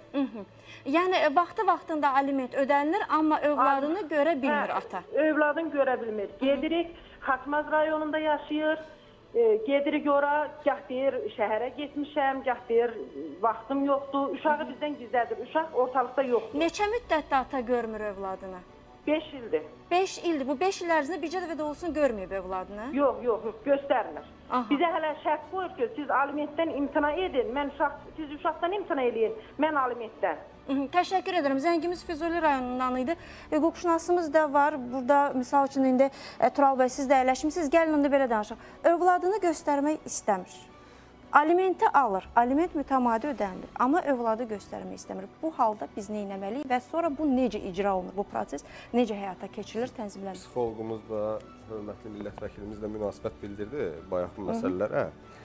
Yəni, vaxtı-vaxtında aliment ödənilir, amma övladını görə bilmir ata. Övladını görə bilmir. Gedirik, Xaçmaz rayonunda yaşayır, gedirik ora, gah deyir, şəhərə getmişəm, gah deyir, vaxtım yoxdur, uşağı bizdən gizlədir, uşaq ortalıqda yoxdur. Neçə müddətdə ata görmür övladını? beş ildir. beş ildir. Bu beş il ərzində bircə dəfə də olsun görməyib övladını? Yox, yox, göstərmir. Bizə hələ şərt qoyur ki, siz alimentdən imtina edin, mən uşaq, siz uşaqdan imtina edin, mən alimentdən. Təşəkkür edirəm. Zəngimiz Füzuli rayonundan idi. Hüquqşünasımız da var. Burada, misal üçün, indi Tural bəy, siz də əyləşmişsiniz. Gəlin, indi belə danışaq. Övladını göstərmək istəmir. Alimenti alır, aliment mütəmadi ödənilir, amma övladı göstərmək istəmir. Bu halda biz nə etməliyik və sonra bu necə icra olunur, bu proses necə həyata keçirilir, tənzimlənir? Psixologumuz da, hörmətli millət vəkilimiz də münasibət bildirdi bayaq bu məsələlərə.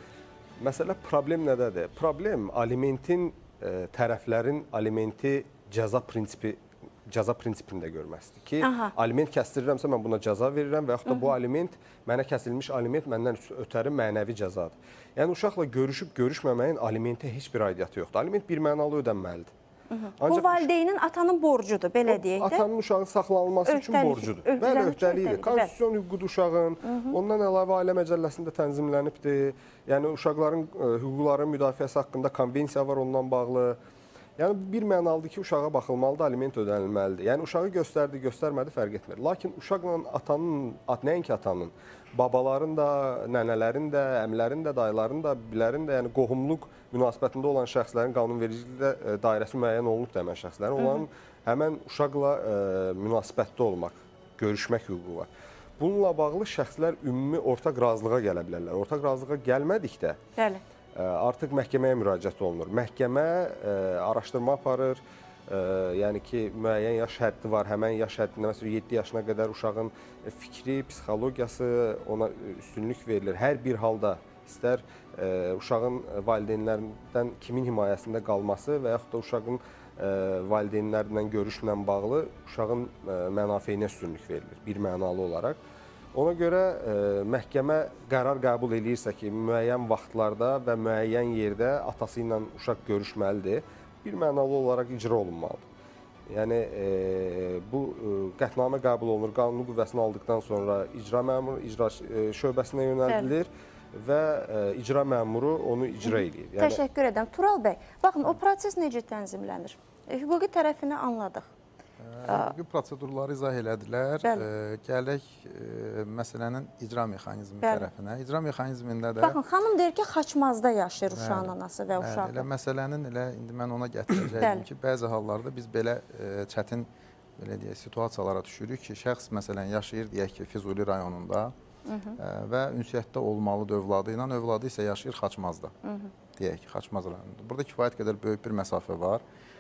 Məsələ problem nədədir? Problem alimentin, e, tərəflərin alimenti cəza prinsipi cəza prinsipində görməsidir ki, aha, aliment kəsdirirəmsə mən buna cəza verirəm və yaxud da bu aliment, mənə kəsilmiş aliment məndən ötəri mənəvi cəzadır. Yəni, uşaqla görüşüb görüşməməyin alimentə heç bir aidiyyatı yoxdur. Aliment bir mənalı ödənməlidir. Bu valideynin atanın borcudur, belə deyək də. Atanın uşağın saxlanılması üçün borcudur. Bəli, öhdəliyidir. Konstitusiyon hüququdur uşağın. Ondan əlavə ailə məcəlləsində tənzimlənibdir. Yəni, uşaqların hüquqlarının müdafiəsi haqqında konvensiya var ondan bağlı. Yəni, bir mənalıdır ki, uşağa baxılmalıdır, aliment ödənilməlidir. Yəni, uşağı göstərdi, göstərmədi, fərq etmir. Lakin uşaqla atanın, nəinki atanın, babaların da, nənələrin də, əmlərin də, dayıların da, bilərin də, yəni qohumluq münasibətində olan şəxslərin qanunvericiliklə dairəsi müəyyən olunub da həmən şəxslərin, onların həmən uşaqla ə, münasibətdə olmaq, görüşmək hüququ var. Bununla bağlı şəxslər ümumi ortaq razılığa gələ bilərlər. Ortaq razılığa gəlmədikdə Bəli. artıq məhkəməyə müraciət olunur. Məhkəmə ə, araşdırma aparır, ə, yəni ki, müəyyən yaş həddi var. Həmən yaş həddində, məsələn, yeddi yaşına qədər uşağın fikri, psixologiyası ona üstünlük verilir. Hər bir halda istər ə, uşağın valideynlərindən kimin himayəsində qalması və yaxud da uşağın ə, valideynlərlə görüşlə bağlı uşağın ə, mənafeyinə üstünlük verilir, bir mənalı olaraq. Ona görə ə, məhkəmə qərar qəbul edirsə ki, müəyyən vaxtlarda və müəyyən yerdə atası ilə uşaq görüşməlidir, bir mənalı olaraq icra olunmalıdır. Yəni, e, bu e, qətnamə qəbul olunur, qanuni qüvvəsini aldıqdan sonra icra məmuru icra e, şöbəsinə yönəldilir və e, icra məmuru onu icra edir. Yəni, təşəkkür edirəm. Tural bəy, baxın, o proses necə tənzimlənir? E, hüquqi tərəfini anladıq. Hüquqi prosedurları izah elədilər. E, gələk e, məsələnin icra mexanizmi Bəli. tərəfinə. İcra mexanizmində də... Baxın, xanım deyir ki, Xaçmazda yaşayır uşağın anası və uşağı. Elə məsələnin, elə indi mən ona gətirəcəyim ki, bəzi hallarda biz belə e, çətin belə deyək, situasiyalara düşürük ki, şəxs məsələn yaşayır, deyək ki, Füzuli rayonunda Hı -hı. ə, və ünsiyyətdə olmalıdır övladı ilə, övladı isə yaşayır Xaçmazda, Hı -hı. deyək ki, Xaçmaz rayonunda. Burada kifayət qədər böyük bir məsafə var.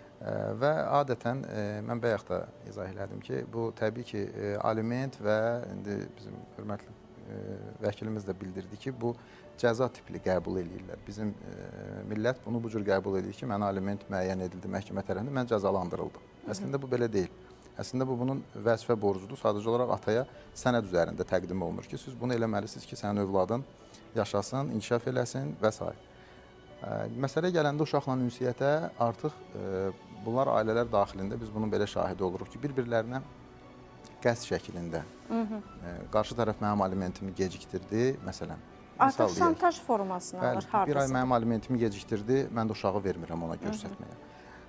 Və adətən mən bayaq da izah elədim ki, bu təbii ki, aliment və indi bizim hörmətli vəkilimiz də bildirdi ki, bu cəza tipli qəbul edirlər. Bizim millət bunu bu cür qəbul edir ki, mənə aliment müəyyən edildi məhkəmə tərəfindən, mən cəzalandırıldım. Əslində bu belə deyil. Əslində bu bunun vəzifə borcudur. Sadəcə olaraq ataya sənəd üzərində təqdim olunur ki, siz bunu eləməlisiniz ki, sənin övladın yaşasın, inkişaf eləsin və s. Məsələ gələndə uşaqla ünsiyyətə artıq e, bunlar ailələr daxilində biz bunun belə şahidi oluruq ki, bir-birlərinə qəsd şəklində Hı -hı. e, qarşı tərəf mənim alimentimi gecikdirdi, məsələn. Artıq şantaj formasını alır, hardasa. Bir ay mənim alimentimi gecikdirdi, mən də uşağı vermirəm ona göstərməyə.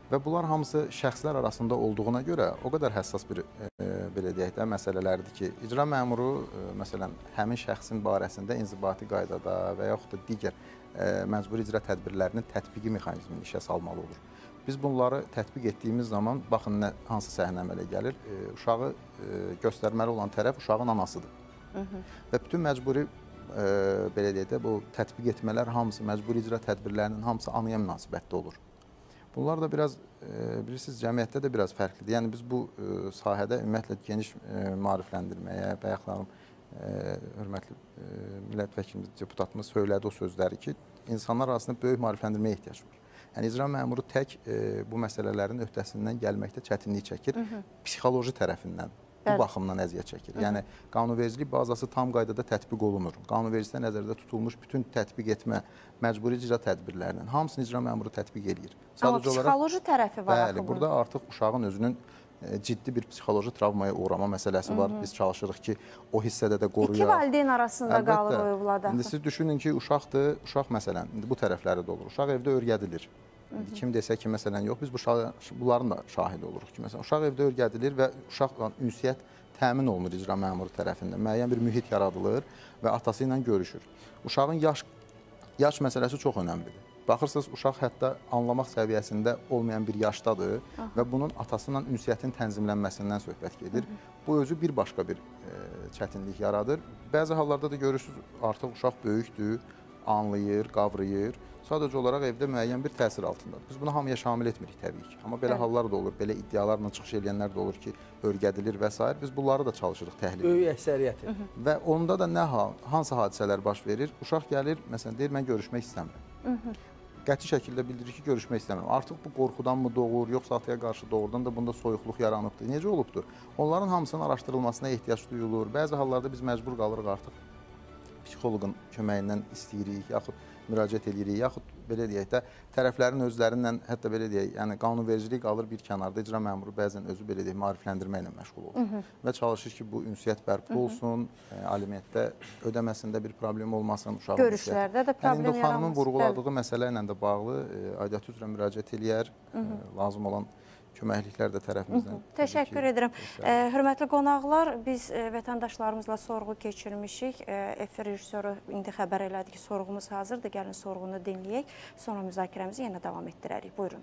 Və bunlar hamısı şəxslər arasında olduğuna görə o qədər həssas bir e, belə deyək də məsələlərdir ki, icra məmuru e, məsələn həmin şəxsin barəsində inzibati qaydada və yaxud da digər e, məcburi icra tədbirlərinin tətbiqi mexanizmini işə salmalı olur. Biz bunları tətbiq etdiyimiz zaman baxın nə hansı səhnə əmələ gəlir. E, uşağı e, göstərməli olan tərəf uşağın anasıdır. Hı -hı. Və bütün məcburi e, belə deyək də bu tətbiq etmələr hamısı məcburi icra tədbirlərinin hamısı anaya münasibətdə olur. Bunlar da biraz, e, bilirsiniz, cəmiyyətdə də biraz fərqlidir. Yəni, biz bu e, sahədə ümumiyyətlə geniş e, maarifləndirməyə, bayaqlarım e, hörmətli e, millət vəkilimiz, deputatımız söylədi o sözləri ki, insanlar arasında böyük maarifləndirməyə ehtiyac var. Yəni, icra məmuru tək e, bu məsələlərin öhdəsindən gəlməkdə çətinlik çəkir, Hı -hı. psixoloji tərəfindən. Bu Bəli. baxımdan əziyyət çəkir. Hı -hı. Yəni, qanunvericilik bazası tam qaydada tətbiq olunur. Qanunvericilikdə nəzərdə tutulmuş bütün tətbiq etmə məcburi icra tədbirlərinin hamısını icra məmuru tətbiq edir. Amma psixoloji tərəfi var. Bəli, burada artıq uşağın özünün e, ciddi bir psixoloji travmaya uğrama məsələsi Hı -hı. var. Biz çalışırıq ki, o hissədə də qoruyaq. İki valideyn arasında Əlbəttə. qalır o övlada. İndi siz düşünün ki, uşaqdır, uşaq məsələn, indi bu tərəfləri də olur. Uşaq evdə öyrədilir. Hı -hı. Kim desə ki, məsələn, yox, biz bu uşağı, bunların da şahid oluruq ki, məsələn, uşaq evdə öyrədilir və uşaqla ünsiyyət təmin olunur icra məmuru tərəfindən. Müəyyən bir mühit yaradılır və atası ilə görüşür. Uşağın yaş, yaş məsələsi çox önəmlidir. Baxırsınız, uşaq hətta anlamaq səviyyəsində olmayan bir yaşdadır Aha. və bunun atası ilə ünsiyyətin tənzimlənməsindən söhbət gedir. Hı -hı. Bu özü bir başqa bir e, çətinlik yaradır. Bəzi hallarda da görürsünüz, artıq uşaq böyükdür, anlayır, qavrayır. Sadəcə olaraq evdə müəyyən bir təsir altındadır. Biz bunu hamıya şamil etmirik təbii ki. Amma belə evet. hallar da olur, belə iddialarla çıxış edənlər də olur ki, örgədilir və s. Biz bunları da çalışırıq təhlil edir. Böyük əksəriyyəti. Və onda da nə hal, hansı hadisələr baş verir? Uşaq gəlir, məsələn, deyir, mən görüşmək istəmirəm. Qəti şəkildə bildirir ki, görüşmək istəmirəm. Artıq bu qorxudan mı doğur, yoxsa ataya qarşı doğrudan da bunda soyuqluq yaranıbdır. Necə olubdur? Onların hamısının araşdırılmasına ehtiyac duyulur. Bəzi hallarda biz məcbur qalırıq artıq psixoloqun köməyindən istəyirik, yaxud müraciət edirik, yaxud belə deyək də tərəflərin özlərindən, hətta belə deyək, yəni qanunvericilik qalır bir kənarda, icra məmuru bəzən özü belə deyək, maarifləndirmə ilə məşğul olur. Hı -hı. Və çalışır ki, bu ünsiyyət bərpa olsun, e, alimentdə ödəməsində bir problem olmasın, uşağın görüşlərdə də problem yaranmasın. Yəni, xanımın vurğuladığı Bəli. məsələ ilə də bağlı e, aidiyyatı üzrə müraciət eləyər, e, lazım olan köməkliklər də tərəfimizdən. Təşəkkür ki, edirəm. E, hörmətli qonaqlar, biz e, vətəndaşlarımızla sorğu keçirmişik. E, efir rejissoru indi xəbər elədi ki, sorğumuz hazırdır. Gəlin sorğunu dinləyək. Sonra müzakirəmizi yenə davam etdirərik. Buyurun.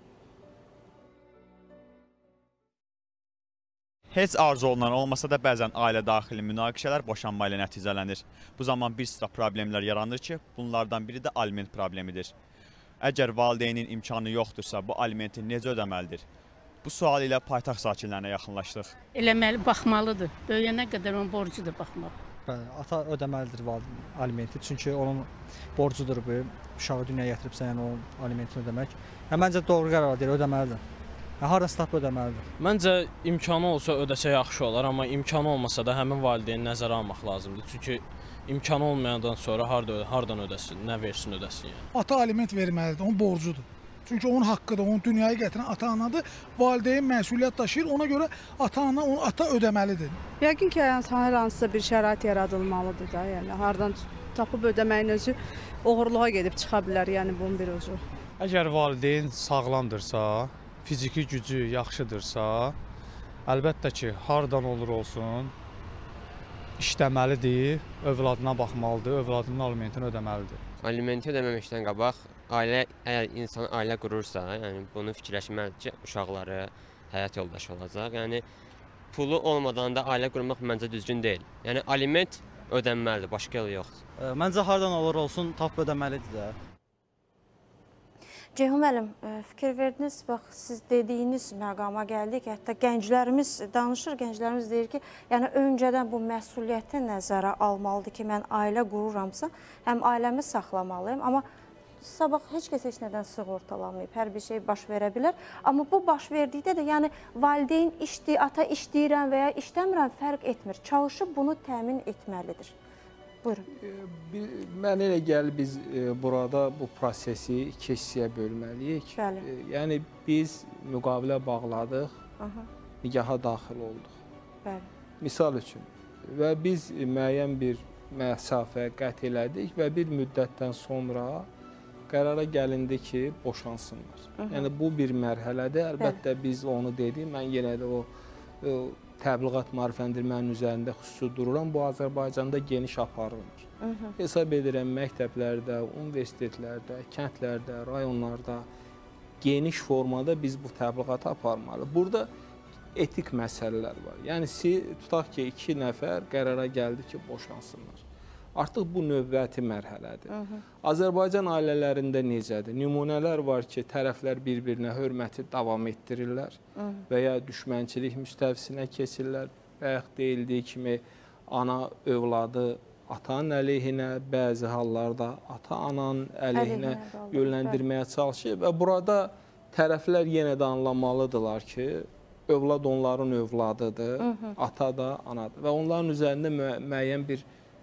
Heç arzu olunan olmasa da bəzən ailə daxili münaqişələr boşanma ilə nəticələnir. Bu zaman bir sıra problemlər yaranır ki, bunlardan biri də aliment problemidir. Əgər valideynin imkanı yoxdursa, bu alimenti necə ödəməlidir? Bu sual ilə paytaxt sakinlərinə yaxınlaşdıq. Eləməli, baxmalıdır. Böyüyənə qədər onun borcudur baxmaq. Bəli, ata ödəməlidir alimenti. Çünki onun borcudur bu. Uşağı dünyaya gətiribsə, yəni onun alimentini ödəmək. Hə, məncə doğru qərar deyil, ödəməlidir. Hə, harası tapıb ödəməlidir. Məncə imkanı olsa ödəsə yaxşı olar, amma imkanı olmasa da həmin valideyni nəzərə almaq lazımdır. Çünki imkanı olmayandan sonra harda, hardan ödəsin, nə versin ödəsin yəni. Ata aliment verməlidir, onun borcudur. Çünki onun haqqıdır, onu dünyaya gətirən ata-anadır. Valideyn məsuliyyət daşıyır, ona görə ata-ana onu ata ödəməlidir. Yəqin ki, hər hansısa bir şərait yaradılmalıdır da, yəni hardan tapıb ödəməyin özü oğurluğa gedib çıxa bilər, yəni bunun bir özü. Əgər valideyn sağlamdırsa, fiziki gücü yaxşıdırsa, əlbəttə ki, hardan olur olsun, işləməlidir, övladına baxmalıdır, övladının alimentini ödəməlidir. Alimenti ödəməməkdən qabaq, ailə, əgər insan ailə qurursa, yəni bunu fikirləşməlidir ki, uşaqları, həyat yoldaşı olacaq. Yəni pulu olmadan da ailə qurmaq məncə düzgün deyil. Yəni aliment ödənməlidir, başqa yolu yoxdur. Məncə hardan olur olsun, tapıb ödəməlidir də. Ceyhun müəllim, fikir verdiniz, bax, siz dediyiniz məqama gəldik, hətta gənclərimiz danışır, gənclərimiz deyir ki, yəni öncədən bu məsuliyyəti nəzərə almalıdır ki, mən ailə qururamsa, həm ailəmi saxlamalıyım, amma sabah heç kəs heç nədən sığortalamayıb, hər bir şey baş verə bilər. Amma bu baş verdikdə də, yəni valideyn işdir, ata işləyirəm və ya işləmirəm, fərq etmir. Çalışıb bunu təmin etməlidir. Buyurun. Mənə elə gəlir, biz burada bu prosesi iki hissəyə bölməliyik. Bəli. Yəni biz müqavilə bağladıq, Aha. nigaha daxil olduq. Bəli. Misal üçün və biz müəyyən bir məsafə qət elədik və bir müddətdən sonra qərara gəlindi ki, boşansınlar. Hı -hı. Yəni bu bir mərhələdir. Əlbəttə Bəli. biz onu dedik. Mən yenə də o, o təbliğat maarifləndirmənin üzərində xüsusi dururam. Bu Azərbaycanda geniş aparılmır. Hı -hı. Hesab edirəm məktəblərdə, universitetlərdə, kəndlərdə, rayonlarda geniş formada biz bu təbliğatı aparmalı. Burada etik məsələlər var. Yəni tutaq ki, iki nəfər qərara gəldi ki, boşansınlar. Artıq bu növbəti mərhələdir. Hı -hı. Azərbaycan ailələrində necədir? Nümunələr var ki, tərəflər bir-birinə hörməti davam etdirirlər Hı -hı. və ya düşmənçilik müstəvisinə keçirlər. Bayaq deyildiyi kimi ana övladı atanın əleyhinə, bəzi hallarda ata-ananın əleyhinə yönləndirməyə çalışır və burada tərəflər yenə də anlamalıdırlar ki, övlad onların övladıdır, Hı -hı. ata da anadır və onların üzərində mü müəyyən bir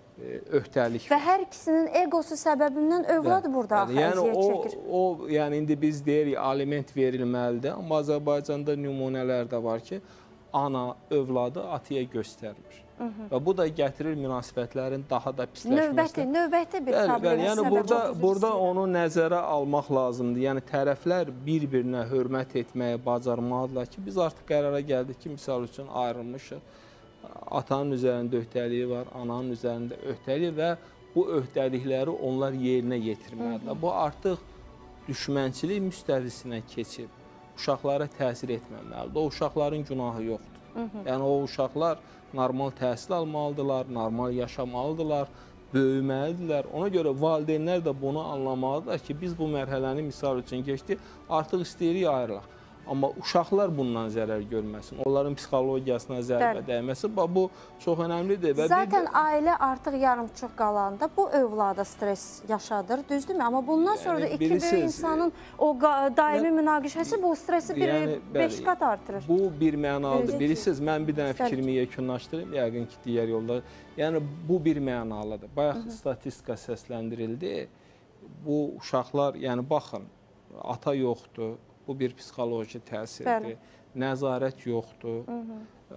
öhdəlik və hər ikisinin egosu səbəbindən övlad yəni, burada yəni, əziyyət o, çəkir. O, yəni indi biz deyirik, aliment verilməlidir, amma Azərbaycanda nümunələr də var ki, ana övladı ataya göstərmir. Hı -hı. Və bu da gətirir münasibətlərin daha da pisləşməsinə. Növbəti, növbəti bir bəli, problemə bəli, yəni səbəb burada, olur. burada onu nəzərə almaq lazımdır. Yəni tərəflər bir-birinə hörmət etməyə bacarmalıdırlar ki, biz artıq qərara gəldik ki, misal üçün ayrılmışıq. Atanın üzərində öhdəliyi var, ananın üzərində öhdəliyi və bu öhdəlikləri onlar yerinə yetirməlidirlər. Bu artıq düşmənçilik müstəvisinə keçib uşaqlara təsir etməməlidir. O uşaqların günahı yoxdur. Hı -hı. Yəni o uşaqlar normal təhsil almalıdırlar, normal yaşamalıdırlar, böyüməlidirlər. Ona görə valideynlər də bunu anlamalıdırlar ki, biz bu mərhələni misal üçün keçdik, artıq istəyirik ayrılaq. Amma uşaqlar bundan zərər görməsin, onların psixologiyasına zərbə dəyməsin, bu çox önəmlidir. Və Zaten bir... ailə artıq yarımçıq qalanda bu övlada stres yaşadır, düzdürmü? Amma bundan sonra yəni, da iki bir insanın o daimi yəni, münaqişəsi bu stresi bir yəni, beş qat artırır. Bu bir mənalıdır. Bilirsiniz, mən bir dənə fikrimi yekunlaşdırayım, yəqin ki, digər yolda. Yəni, bu bir mənalıdır. Bayaq Hı -hı. statistika səsləndirildi. Bu uşaqlar, yəni baxın, ata yoxdur. Bu bir psixoloji təsirdir. Bəli. Nəzarət yoxdur. Hı -hı.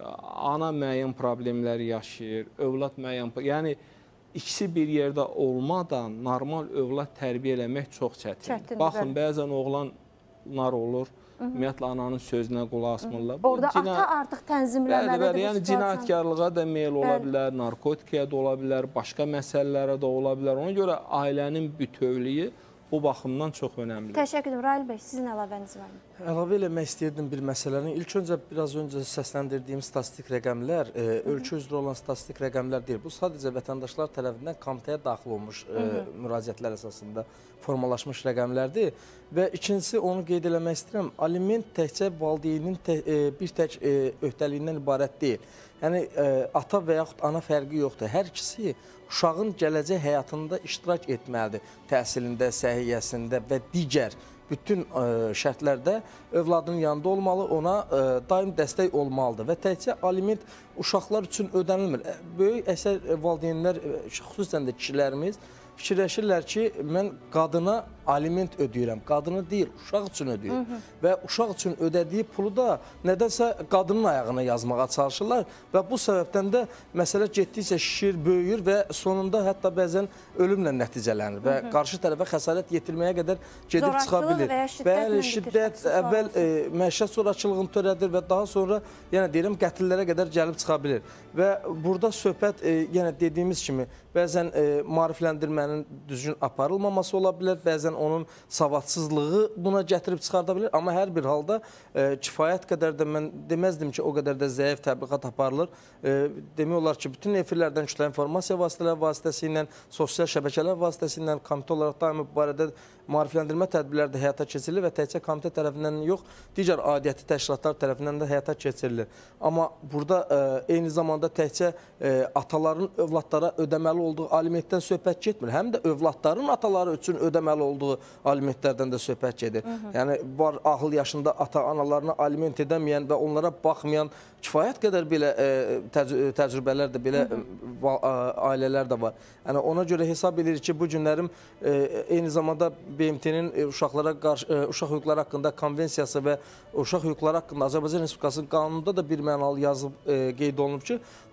Ana müəyyən problemləri yaşayır, övlad müəyyən... Yəni, ikisi bir yerdə olmadan normal övlad tərbiyə eləmək çox çətindir. Çətindir Baxın, bəli. bəzən oğlanlar olur, Hı -hı. ümumiyyətlə ananın sözünə qulaq asmırlar. Orada cinə... ata artıq tənzimləməlidir. Bəli, bəli, yəni cinayətkarlığa da meyl ola bilər, narkotikaya da ola bilər, başqa məsələlərə də ola bilər. Ona görə ailənin bütövlüyü bu baxımdan çox önəmlidir. Təşəkkür edirəm. Rahil bəy, sizin əlavəniz var mı? Əlavə eləmək istəyirdim bir məsələnin. İlk öncə, biraz öncə səsləndirdiyim statistik rəqəmlər, e, ölkə üzrə olan statistik rəqəmlər deyil. Bu sadəcə vətəndaşlar tərəfindən komitəyə daxil olmuş e, müraciətlər əsasında formalaşmış rəqəmlərdir. Və ikincisi, onu qeyd eləmək istəyirəm, aliment təkcə valideynin tə, e, bir tək e, öhdəliyindən ibarət deyil. Yəni, e, ata və yaxud ana fərqi yoxdur. Hər ikisi uşağın gələcək həyatında iştirak etməlidir. Təhsilində, səhiyyəsində və digər bütün ə, şərtlərdə övladının yanında olmalı, ona ə, daim dəstək olmalıdır. Və təkcə aliment uşaqlar üçün ödənilmir. Böyük əksər valideynlər, xüsusən də kişilərimiz fikirləşirlər ki, mən qadına aliment ödəyirəm. Qadını deyil, uşaq üçün ödəyir. Hı -hı. Və uşaq üçün ödədiyi pulu da nədənsə qadının ayağına yazmağa çalışırlar və bu səbəbdən də məsələ getdikcə şişir, böyüyür və sonunda hətta bəzən ölümlə nəticələnir və Hı -hı. qarşı tərəfə xəsarət yetirməyə qədər gedib çıxa bilir. Bəli, şiddət əvvəl e, məişət zorakılığını törədir və daha sonra yenə deyirəm qətllərə qədər gəlib çıxa bilir. Və burada söhbət e, yenə dediyimiz kimi bəzən e, maarifləndirmənin düzgün aparılmaması ola bilər, bəzən onun savadsızlığı buna gətirib çıxarda bilir. Amma hər bir halda e, kifayət qədər də mən deməzdim ki, o qədər də zəif təbliğat aparılır. E, demək olar ki, bütün efirlərdən, kütləvi informasiya vasitələri vasitəsilə, sosial şəbəkələr vasitəsilə komitə olaraq daimi bu barədə maarifləndirmə tədbirləri də həyata keçirilir və təkcə komitə tərəfindən yox, digər aidiyyəti təşkilatlar tərəfindən də həyata keçirilir. Amma burada e, eyni zamanda təkcə e, ataların övladlara ödəməli olduğu alimentdən söhbət getmir. Həm də övladların ataları üçün ödəməli olduğu alimentlərdən də söhbət gedir. Hı -hı. Yəni, var ahıl yaşında ata-analarına aliment edəməyən və onlara baxmayan kifayət qədər belə e, təcr təcrübələr də, belə Hı -hı. e, ailələr də var. Yəni, ona görə hesab edirik ki, bu günlərim e, eyni zamanda B M T-nin uşaqlara qarşı, e, uşaq hüquqları haqqında konvensiyası və uşaq hüquqları haqqında Azərbaycan Respublikasının qanununda da bir mənalı yazıb e, qeyd olunub ki,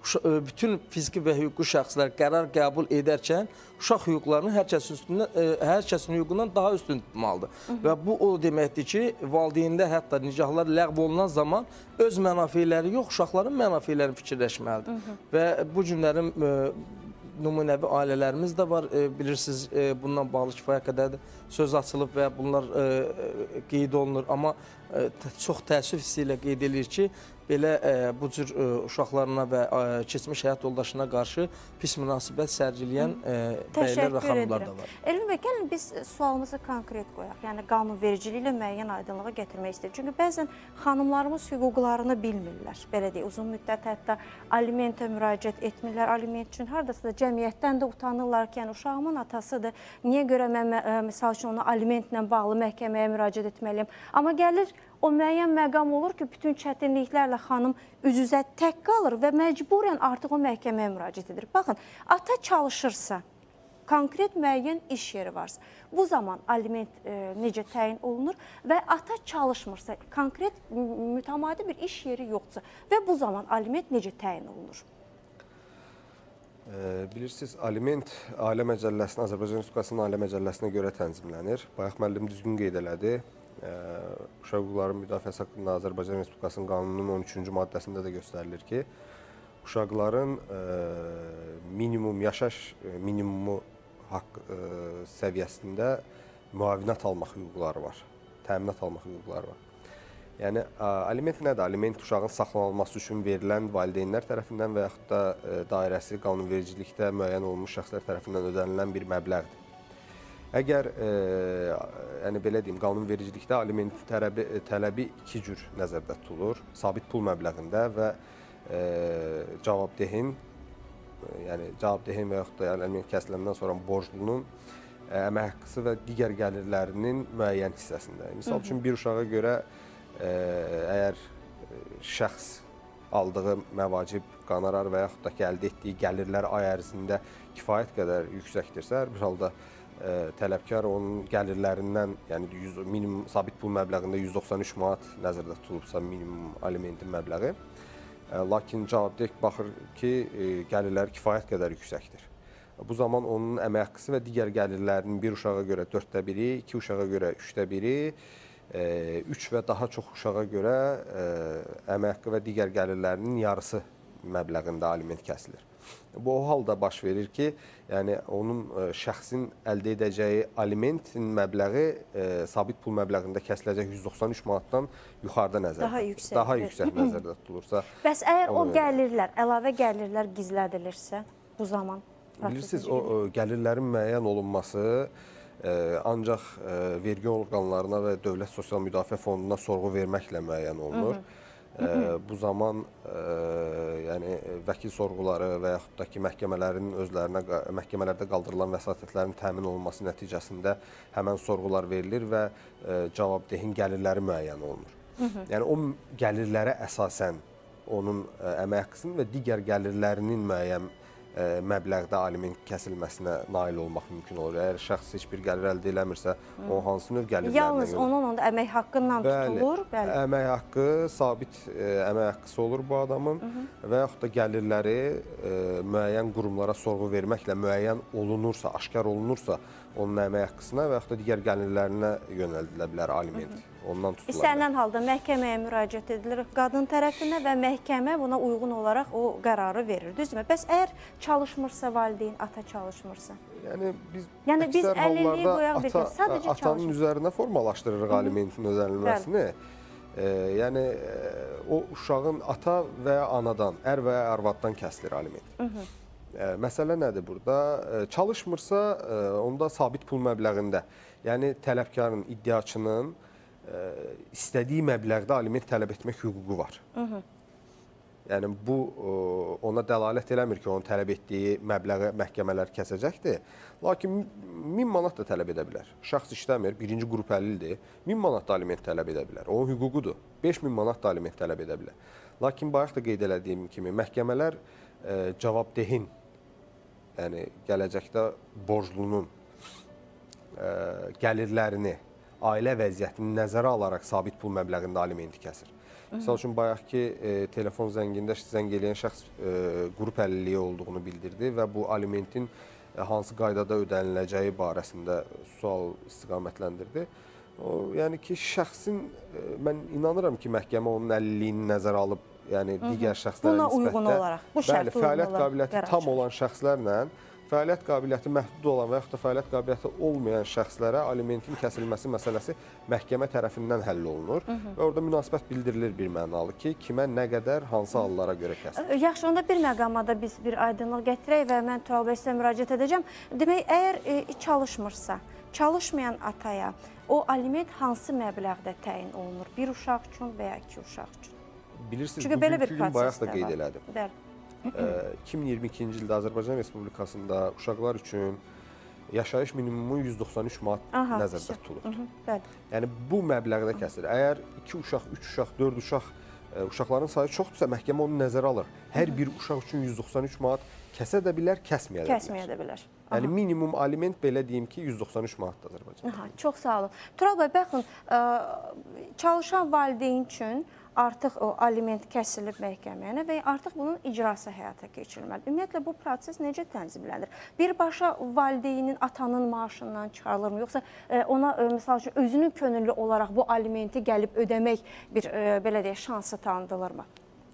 bütün fiziki və hüquqi şəxslər qərar qəbul edərkən uşaq hüquqlarını hər kəsin üstündən, hər kəsin hüququndan daha üstün tutmalıdır. Hı -hı. Və bu o deməkdir ki, valideyndə hətta nikahlar ləğv olunan zaman öz mənafeləri yox, uşaqların mənafelərini fikirləşməlidir. Hı -hı. Və bu günlərin nümunəvi ailələrimiz də var. E, bilirsiniz, e, bundan bağlı kifayət qədərdir söz açılıb və bunlar e, qeyd olunur. Amma e, çox təəssüf hissi ilə qeyd edir ki, belə e, bu cür e, uşaqlarına və e, keçmiş həyat yoldaşına qarşı pis münasibət sərgiləyən e, bəylər və xanımlar da var. Elvin bəy, gəlin biz sualımızı konkret qoyaq. Yəni qanunvericiliklə müəyyən aydınlığa gətirmək istəyir. Çünki bəzən xanımlarımız hüquqlarını bilmirlər. Belə deyək, uzun müddət hətta alimentə müraciət etmirlər. Aliment üçün hardasa da cəmiyyətdən də utanırlar ki, yəni uşağımın atasıdır. Niyə görə mən misal üçün onu alimentlə bağlı məhkəməyə müraciət etməliyim? Amma gəlir o müəyyən məqam olur ki, bütün çətinliklərlə xanım üz-üzə tək qalır və məcburən artıq o məhkəməyə müraciət edir. Baxın, ata çalışırsa, konkret müəyyən iş yeri varsa, bu zaman aliment e, necə təyin olunur və ata çalışmırsa, konkret mütəmadi bir iş yeri yoxdursa və bu zaman aliment necə təyin olunur? E, bilirsiniz, aliment Ailə Məcəlləsinə, Azərbaycan Respublikasının Ailə Məcəlləsinə görə tənzimlənir. Bayaq müəllim düzgün qeyd elədi. Uşaq hüquqlarının müdafiəsi haqqında Azərbaycan Respublikasının qanununun on üçüncü maddəsində də göstərilir ki, uşaqların e, minimum yaşayış minimumu haqq e, səviyyəsində müavinət almaq hüquqları var, təminat almaq hüquqları var. Yəni, aliment nədir? Aliment uşağın saxlanılması üçün verilən valideynlər tərəfindən və yaxud da e, dairəsi qanunvericilikdə müəyyən olunmuş şəxslər tərəfindən ödənilən bir məbləğdir. Əgər, e, yəni belə deyim, qanunvericilikdə aliment tələbi, tələbi iki cür nəzərdə tutulur. Sabit pul məbləğində və e, cavabdehin, yəni cavabdehin və yaxud da yəni, aliment kəsiləndən sonra borclunun e, əmək haqqısı və digər gəlirlərinin müəyyən hissəsində. Misal üçün, bir uşağa görə e, əgər şəxs aldığı məvacib, qanarar və yaxud da ki, əldə etdiyi gəlirlər ay ərzində kifayət qədər yüksəkdirsə, hər bir halda tələbkar onun gəlirlərindən, yəni minimum sabit pul məbləğində yüz doxsan üç manat nəzərdə tutulubsa minimum alimentin məbləği. Lakin cavabdeh baxır ki, gəlirləri kifayət qədər yüksəkdir. Bu zaman onun əmək haqqısı və digər gəlirlərinin bir uşağa görə dörddə biri, iki uşağa görə üçdə biri, üç və daha çox uşağa görə əmək haqqı və digər gəlirlərinin yarısı məbləğində aliment kəsilir. Bu o halda baş verir ki, yəni onun şəxsin əldə edəcəyi alimentin məbləği e, sabit pul məbləğində kəsiləcək yüz doxsan üç manatdan yuxarıda nəzərdə daha yüksək, daha yüksək nəzərdə tutulursa. Bəs əgər o gəlirlər, əlavə gəlirlər gizlədilirsə bu zaman? Bilirsiniz, o gəlirlərin müəyyən olunması e, ancaq e, vergi orqanlarına və Dövlət Sosial Müdafiə Fonduna sorğu verməklə müəyyən olunur. Hı -hı. Ə, bu zaman ə, yəni vəkil sorğuları və yaxud da ki, məhkəmələrin özlərinə məhkəmələrdə qaldırılan vəsatətlərin təmin olunması nəticəsində həmən sorğular verilir və ə, cavabdehin gəlirləri müəyyən olunur. Hı -hı. Yəni o gəlirlərə əsasən onun ə, əmək haqqısının və digər gəlirlərinin müəyyən ə, məbləğdə aliment kəsilməsinə nail olmaq mümkün olur. Əgər şəxs heç bir gəlir əldə eləmirsə, o hansı növ gəlirlərinə yalnız görə? Onun onda əmək haqqından tutulur. Bəli, əmək haqqı, sabit ə, əmək haqqısı olur bu adamın. Hı -hı. Və yaxud da gəlirləri ə, müəyyən qurumlara sorğu verməklə müəyyən olunursa, aşkar olunursa, onun əmək haqqısına və yaxud da digər gəlirlərinə yönəldilə bilər aliment. Hı -hı. Ondan tutular. İstənilən halda məhkəməyə müraciət edilir qadın tərəfinə və məhkəmə buna uyğun olaraq o qərarı verir. Düzdürmü? Bəs əgər çalışmırsa valideyn, ata çalışmırsa? Yəni biz yəni, biz əksər hallarda ata, sadəcə atanın üzərinə formalaşdırırıq alimentin ödənilməsini. E, yəni o uşağın ata və ya anadan, ər və ya arvaddan kəsilir aliment. Hı -hı. E, məsələ nədir burada? E, çalışmırsa e, onda sabit pul məbləğində, yəni tələbkarın, iddiaçının Ə, istədiyi məbləğdə aliment tələb etmək hüququ var. Hı -hı. Yəni bu ə, ona dəlalət eləmir ki, onun tələb etdiyi məbləği məhkəmələr kəsəcəkdir. Lakin min manat da tələb edə bilər. Şəxs işləmir, birinci qrup əlildir, min manat da aliment tələb edə bilər. Onun hüququdur. beş min manat da aliment tələb edə bilər. Lakin bayaq da qeyd elədiyim kimi məhkəmələr ə, cavabdehin, yəni gələcəkdə borclunun ə, gəlirlərini, ailə vəziyyətini nəzərə alaraq sabit pul məbləğində alimenti kəsir. Misal üçün, bayaqki e, telefon zəngində zəng eləyən şəxs e, qrup əlilliyi olduğunu bildirdi və bu alimentin e, hansı qaydada ödəniləcəyi barəsində sual istiqamətləndirdi. O, yəni ki, şəxsin, e, mən inanıram ki, məhkəmə onun əlilliyini nəzərə alıb, yəni digər şəxslərə Buna nisbətdə, uyğun olaraq, bu şərtə bəli, fəaliyyət uyğun qabiliyyəti olaraq tam olan şəxslərlə fəaliyyət qabiliyyəti məhdud olan və yaxud da fəaliyyət qabiliyyəti olmayan şəxslərə alimentin kəsilməsi məsələsi məhkəmə tərəfindən həll olunur. Hı -hı. Və orada münasibət bildirilir bir mənalı ki, kimə nə qədər, hansı hallara görə kəsilir. Yaxşı, onda bir məqamada biz bir aydınlıq gətirək və mən Tural bəy sizə müraciət edəcəm. Demək, əgər e, çalışmırsa, çalışmayan ataya o aliment hansı məbləğdə təyin olunur? Bir uşaq üçün və ya iki uşaq üçün? Bilirsiniz, Çünki belə bir bugünkü gün bayaq da prosesdə qeyd var. elədim. Bəli. iki min iyirmi ikinci ildə Azərbaycan Respublikasında uşaqlar üçün yaşayış minimumu yüz doxsan üç manat Aha, nəzərdə tutulur. Bəli. Yəni bu məbləğdə kəsilir. Əgər iki uşaq, üç uşaq, dörd uşaq e, uşaqların sayı çoxdursa məhkəmə onu nəzərə alır. Hər bir uşaq üçün yüz doxsan üç manat kəsə də bilər, kəsməyə də bilər. Kəsməyə də bilər. Yəni minimum aliment belə deyim ki, yüz doxsan üç manatdır Azərbaycanda. Aha, çox sağ olun. Tural bəy, baxın, ə, çalışan valideyn üçün artıq o aliment kəsilib məhkəməyə və artıq bunun icrası həyata keçirilməlidir. Ümumiyyətlə, bu proses necə tənzimlənir? Birbaşa valideynin, atanın maaşından çıxarılırmı? Yoxsa ə, ona, ə, misal üçün, özünün könüllü olaraq bu alimenti gəlib ödəmək bir, ə, belə deyək, şansı tanıdılırmı?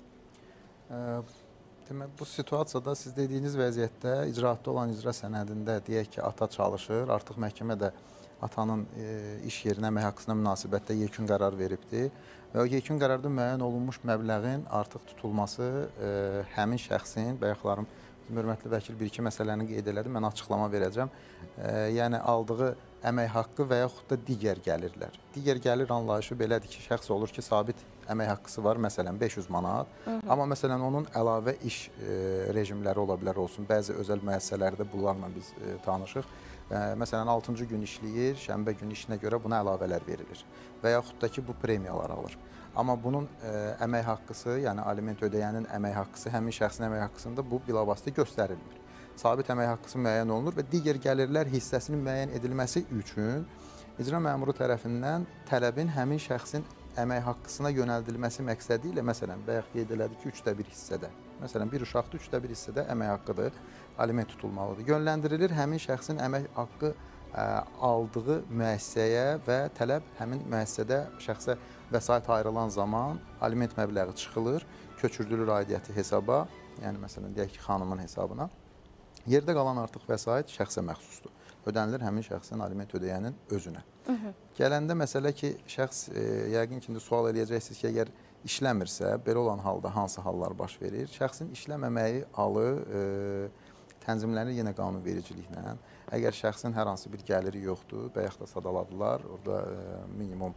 Demək, bu situasiyada siz dediyiniz vəziyyətdə icraatda olan icra sənədində deyək ki, ata çalışır, artıq məhkəmə də atanın e, iş yerinə, əmək haqqısına münasibətdə yekun qərar veribdir və o yekun qərarda müəyyən olunmuş məbləğin artıq tutulması e, həmin şəxsin, bayaqlarım hörmətli vəkil bir-iki məsələni qeyd elədi, mən açıqlama verəcəm. E, yəni aldığı əmək haqqı və yaxud da digər gəlirlər. Digər gəlir anlayışı belədir ki, şəxs olur ki, sabit əmək haqqısı var, məsələn beş yüz manat, Hı -hı. amma məsələn onun əlavə iş e, rejimləri ola bilər olsun. Bəzi özəl müəssisələrdə bunlarla biz e, tanışıq. E, məsələn altıncı gün işləyir, şənbə günü işinə görə buna əlavələr verilir və yaxud da ki, bu premiyalar alır. Amma bunun e, əmək haqqısı, yəni aliment ödəyənin əmək haqqısı, həmin şəxsin əmək haqqısında bu bilavasitə göstərilmir. Sabit əmək haqqısı müəyyən olunur və digər gəlirlər hissəsinin müəyyən edilməsi üçün icra məmuru tərəfindən tələbin həmin şəxsin əmək haqqısına yönəldilməsi məqsədi ilə, məsələn, bayaq qeyd elədi ki, üçdə bir hissədə, məsələn, bir uşaqda üçdə bir hissədə əmək haqqıdır, aliment tutulmalıdır. Yönləndirilir həmin şəxsin əmək haqqı ə, aldığı müəssisəyə və tələb həmin müəssisədə şəxsə vəsait ayrılan zaman aliment məbləği çıxılır, köçürdülür aidiyyəti hesaba, yəni, məsələn, deyək ki, xanımın hesabına. Yerdə qalan artıq vəsait şəxsə məxsusdur. Ödənilir həmin şəxsin aliment ödəyənin özünə. Hı -hı. Gələndə məsələ ki, şəxs e, yəqin ki, sual eləyəcəksiniz ki, əgər işləmirsə, belə olan halda hansı hallar baş verir? Şəxsin işləməməyi halı e, tənzimlənir yenə qanunvericiliklə. Əgər şəxsin hər hansı bir gəliri yoxdur, bayaq da sadaladılar, orada e, minimum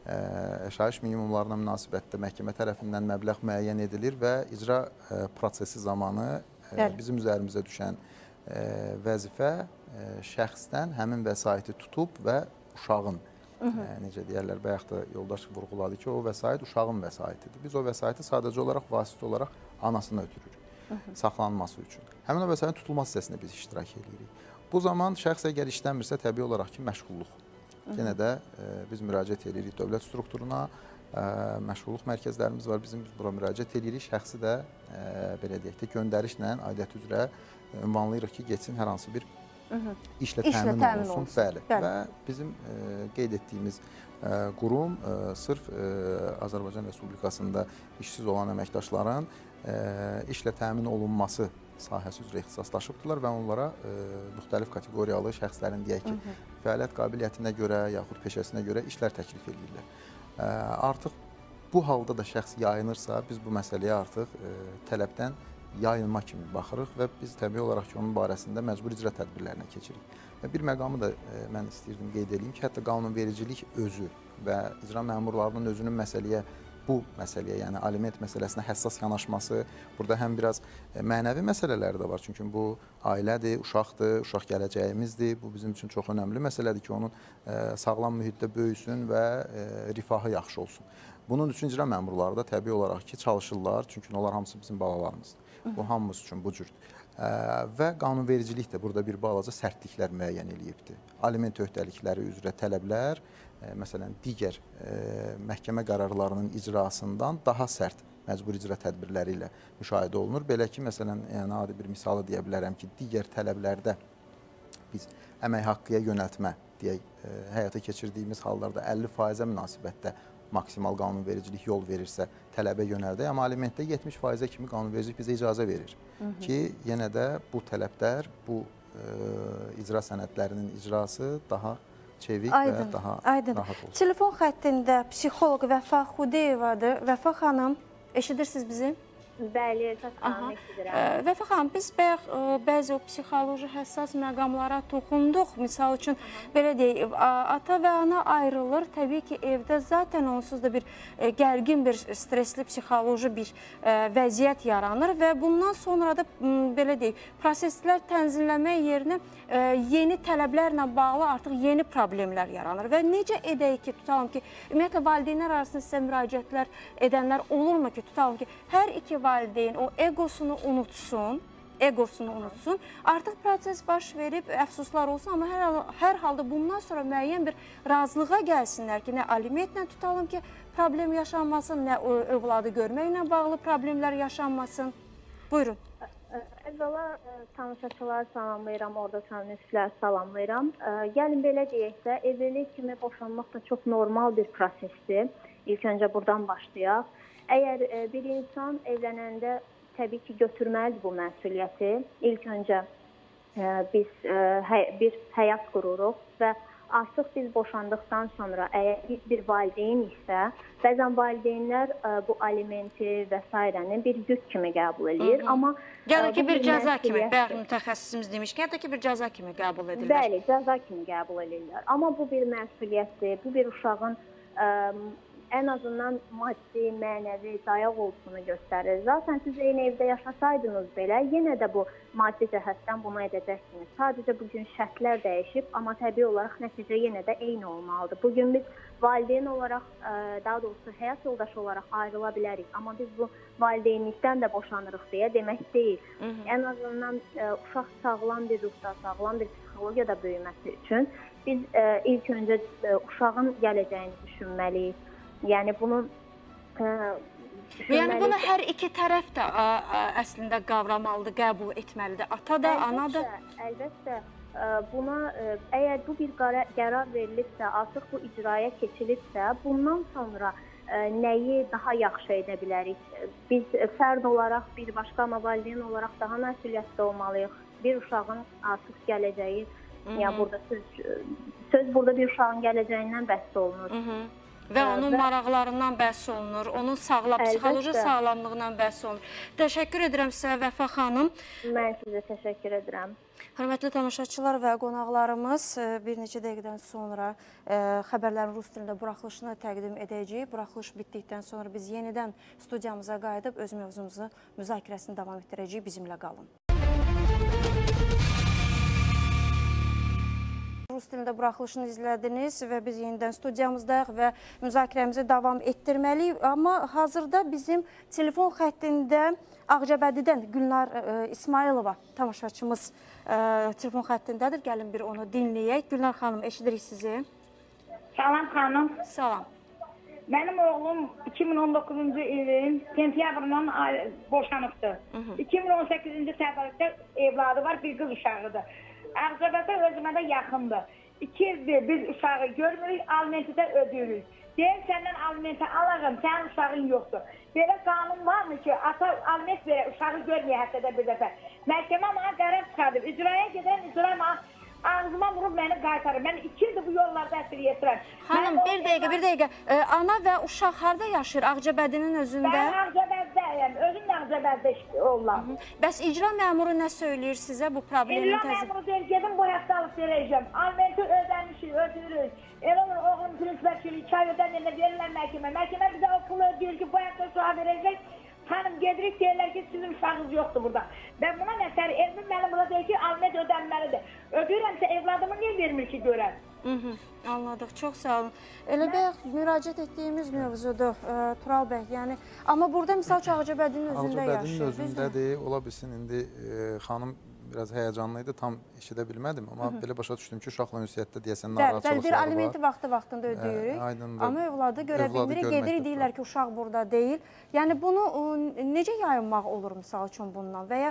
yaşayış minimumlarına münasibətdə məhkəmə tərəfindən məbləğ müəyyən edilir və icra e, prosesi zamanı e, bizim üzərimizə düşən e, vəzifə e, şəxsdən həmin vəsaiti tutub və uşağın, Hı -hı. E, necə deyərlər, bayaq da yoldaş vurğuladı ki, o vəsait uşağın vəsaitidir. Biz o vəsaiti sadəcə olaraq, vasitə olaraq anasına ötürürük, Hı -hı. saxlanması üçün. Həmin o vəsaitin tutulması hissəsində biz iştirak edirik. Bu zaman şəxs əgər işləmirsə, təbii olaraq ki, məşğulluq. Yenə də e, biz müraciət edirik dövlət strukturuna, e, məşğulluq mərkəzlərimiz var, bizim biz bura müraciət edirik, şəxsi də e, belə deyək də göndərişlə aidiyyət üzrə e, ünvanlayırıq ki, geçsin hər hansı bir Hı -hı. işlə, işlə təmin, təmin olsun. olsun. Bəli. Bəli. Və bizim e, qeyd etdiyimiz e, qurum e, sırf e, Azərbaycan Respublikasında işsiz olan əməkdaşların e, işlə təmin olunması sahəsi üzrə ixtisaslaşıbdılar və onlara e, müxtəlif kateqoriyalı şəxslərin deyək ki, Hı -hı. fəaliyyət qabiliyyətinə görə yaxud peşəsinə görə işlər təklif edirlər. E, artıq bu halda da şəxs yayınırsa, biz bu məsələyə artıq e, tələbdən yayınma kimi baxırıq və biz təbii olaraq ki, onun barəsində məcbur icra tədbirlərinə keçirik. Və bir məqamı da e, mən istəyirdim qeyd edeyim ki, hətta qanunvericilik özü və icra məmurlarının özünün məsələyə bu məsələyə, yəni aliment məsələsinə həssas yanaşması, burada həm biraz e, mənəvi məsələlər də var. Çünki bu ailədir, uşaqdır, uşaq gələcəyimizdir. Bu bizim üçün çox önəmli məsələdir ki, onun e, sağlam mühitdə böyüsün və e, rifahı yaxşı olsun. Bunun üçün icra məmurları da təbii olaraq ki, çalışırlar, çünki onlar hamısı bizim balalarımızdır. Bu hamımız üçün bu cür. Və qanunvericilik də burada bir balaca sərtliklər müəyyən eləyibdir. Aliment öhdəlikləri üzrə tələblər, məsələn, digər məhkəmə qərarlarının icrasından daha sərt məcburi icra tədbirləri ilə müşahidə olunur. Belə ki, məsələn, yəni adi bir misalı deyə bilərəm ki, digər tələblərdə biz əmək haqqıya yönəltmə deyək, həyata keçirdiyimiz hallarda əlli faizə münasibətdə maksimal qanunvericilik yol verirsə, tələbə yönəldir. Amma alimentdə yetmiş faizə kimi qanunvericilik bizə icazə verir Hı -hı. ki, yenə də bu tələblər, bu e, icra sənədlərinin icrası daha çevik aydın, və daha aydın. rahat olsun. Telefon xəttində psixoloq Vəfa Xudeyevadır. Vəfa xanım, eşidirsiniz bizi? Bəli, təsəvvür edirəm. Vəfa xanım, biz bayaq bəzi o psixoloji həssas məqamlara toxunduq. Misal üçün, belə deyək, ata və ana ayrılır. Təbii ki, evdə zaten onsuz da bir gərgin, bir stresli, psixoloji bir vəziyyət yaranır və bundan sonra da, belə deyək, proseslər tənzimləmək yerinə yeni tələblərlə bağlı artıq yeni problemlər yaranır. Və necə edək ki, tutalım ki, ümumiyyətlə, valideynlər arasında sizə müraciətlər edənlər olurmu ki, tutalım ki, hər iki valideyn o egosunu unutsun, egosunu unutsun. Artıq proses baş verib, əfsuslar olsun, amma hər, hər halda bundan sonra müəyyən bir razılığa gəlsinlər ki, nə alimentlə tutalım ki, problem yaşanmasın, nə övladı görməklə bağlı problemlər yaşanmasın. Buyurun. Əvvəla tanışaçılar salamlayıram, orada tanışlar salamlayıram. Gəlin belə deyəksə, evlilik kimi boşanmaq da çox normal bir prosesdir. İlk öncə buradan başlayaq. Əgər bir insan evlənəndə təbii ki, götürməlidir bu məsuliyyəti. İlk öncə biz bir həyat qururuq və artıq biz boşandıqdan sonra əgər biz bir valideyn isə, bəzən valideynlər bu alimenti və s. bir yük kimi qəbul edir. Amma ya da ki, bir cəza kimi, bəzi mütəxəssisimiz demiş ki, ya da ki, bir cəza kimi qəbul edirlər. Bəli, cəza kimi qəbul edirlər. Amma bu bir məsuliyyətdir, bu bir uşağın ən azından maddi, mənəvi dayaq olduğunu göstərir. Zaten siz eyni evdə yaşasaydınız belə, yenə də bu maddi cəhətdən bunu edəcəksiniz. Sadəcə bugün şərtlər dəyişib, amma təbii olaraq nəticə yenə də eyni olmalıdır. Bugün biz valideyn olaraq, daha doğrusu həyat yoldaşı olaraq ayrıla bilərik. Amma biz bu valideynlikdən də boşanırıq deyə demək deyil. Hı -hı. Ən azından uşaq sağlam bir ruhda, sağlam bir psixologiyada böyüməsi üçün biz ilk öncə uşağın gələcəyini düşünməliyik. Yəni bunu Yəni bunu hər iki tərəf də əslində qavramalıdır, qəbul etməlidir. Ata da, ana da. Əlbəttə, buna əgər bu bir qərar verilibsə, artıq bu icraya keçilibsə, bundan sonra nəyi daha yaxşı edə bilərik? Biz fərd olaraq, bir başqa amma valideyn olaraq daha məsuliyyətli olmalıyıq. Bir uşağın artıq gələcəyi, yəni burada söz, söz burada bir uşağın gələcəyindən bəhs olunur. Hı -hı. Və onun maraqlarından bəhs olunur, onun sağlam, psixoloji sağlamlığından bəhs olunur. Təşəkkür edirəm sizə Vəfa xanım. Mən sizə təşəkkür edirəm. Hörmətli tamaşaçılar və qonaqlarımız bir neçə dəqiqədən sonra xəbərlərin rus dilində buraxılışını təqdim edəcəyik. Buraxılış bitdikdən sonra biz yenidən studiyamıza qayıdıb öz mövzumuzu, müzakirəsini davam etdirəcəyik. Bizimlə qalın. Rus dilində buraxılışını izlədiniz və biz yenidən studiyamızdayıq və müzakirəmizi davam etdirməliyik. Amma hazırda bizim telefon xəttində Ağcabədidən Gülnar İsmailova tamaşaçımız telefon xəttindədir. Gəlin bir onu dinləyək. Gülnar xanım, eşidirik sizi. Salam xanım. Salam. Mənim oğlum iki min on doqquzuncu ilin sentyabrından boşanıbdır. iki min on səkkizinci təvəllüddə evladı var, bir qız uşağıdır. Ağcabədə özümə də yaxındır. İki ildir biz uşağı görmürük, alimenti də ödürük. Deyim, səndən alimenti alağım, sənin uşağın yoxdur. Belə qanun varmı ki, ata aliment verə, uşağı görməyə həftədə bir dəfə. Məhkəmə mənə qərar çıxardır. İcraya gedən icra mənə ağzıma vurub məni qaytarır. Mən iki ildir bu yollarda əsir yetirəm. Xanım, bir dəqiqə, bir dəqiqə. Ana və uşaq harada yaşayır Ağcabədinin özündə? Mən Ağcabəddəyəm, özüm də Ağcabəddə oğlan. Bəs icra məmuru nə söyləyir sizə bu problemin təzim? İcra məmuru deyir, gedim bu həftəlik verəcəm. Alimenti ödəmişik, ödürürük. Elə olur, oğlum prinsipəçilik, çay ödənirlə verirlər məhkəmə. Məhkəmə bizə o pulu ödəyir ki, bu həftə uşağı verəcək. Hanım gedirik deyirlər ki, sizin uşağınız yoxdur burada. Ben buna nəsər, Elmin mənim burada deyir ki, aliment ödənməlidir. Ödəyirəmsə evladımı niyə vermir ki görər? Anladıq, çox sağ olun. Elə bayaq müraciət etdiyimiz mövzudur Tural bəy. Yəni, amma burada misal ki, Ağcabədinin özündə yaşayır. Ağcabədinin özündədir. Ola bilsin, indi xanım biraz həyəcanlıydı, tam eşidə bilmədim, amma belə başa düşdüm ki, uşaqla ünsiyyətdə deyəsən narahatçılıqları var. Bir alimenti vaxtı-vaxtında ödəyirik, amma övladı görə bilmirik, gedirik, deyirlər ki, uşaq burada deyil. Yəni, bunu necə yayınmaq olur, misal üçün bundan? Və ya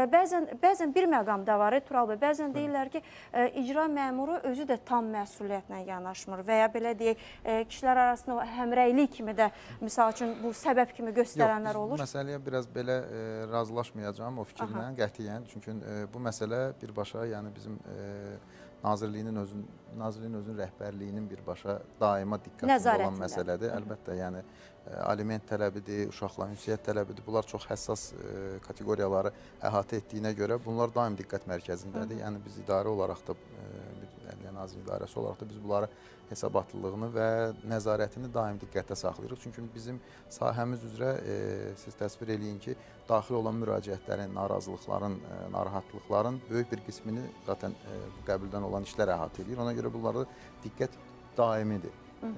bəzən bir məqam da var, Tural bəy, bəzən deyirlər ki, icra məmuru özü də tam məsuliyyətlə yanaşmır və ya belə deyək, kişilər arasında həmrəylik kimi də, misal üçün, bu səbəb kimi göstərənlər olur. Yox, bu məsələyə biraz belə razılaşmayacağım o fikirlə, qətiyyən, çünki bu məsələ birbaşa, yəni bizim Nazirliyinin özün, Nazirliyin özünün rəhbərliyinin birbaşa daima diqqətində olan məsələdir. Əlbəttə, yəni aliment tələbidir, uşaqla ünsiyyət tələbidir. Bunlar çox həssas kateqoriyaları əhatə etdiyinə görə bunlar daim diqqət mərkəzindədir. Yəni biz idarə olaraq da, Nazirlik idarəsi olaraq da biz bunları hesabatlılığını və nəzarətini daim diqqətdə saxlayırıq. Çünki bizim sahəmiz üzrə siz təsvir eləyin ki, daxil olan müraciətlərin, narazılıqların, narahatlıqların böyük bir qismini zaten bu qəbuldan olan işlər əhatə edir. Ona görə bunlarda diqqət daimidir.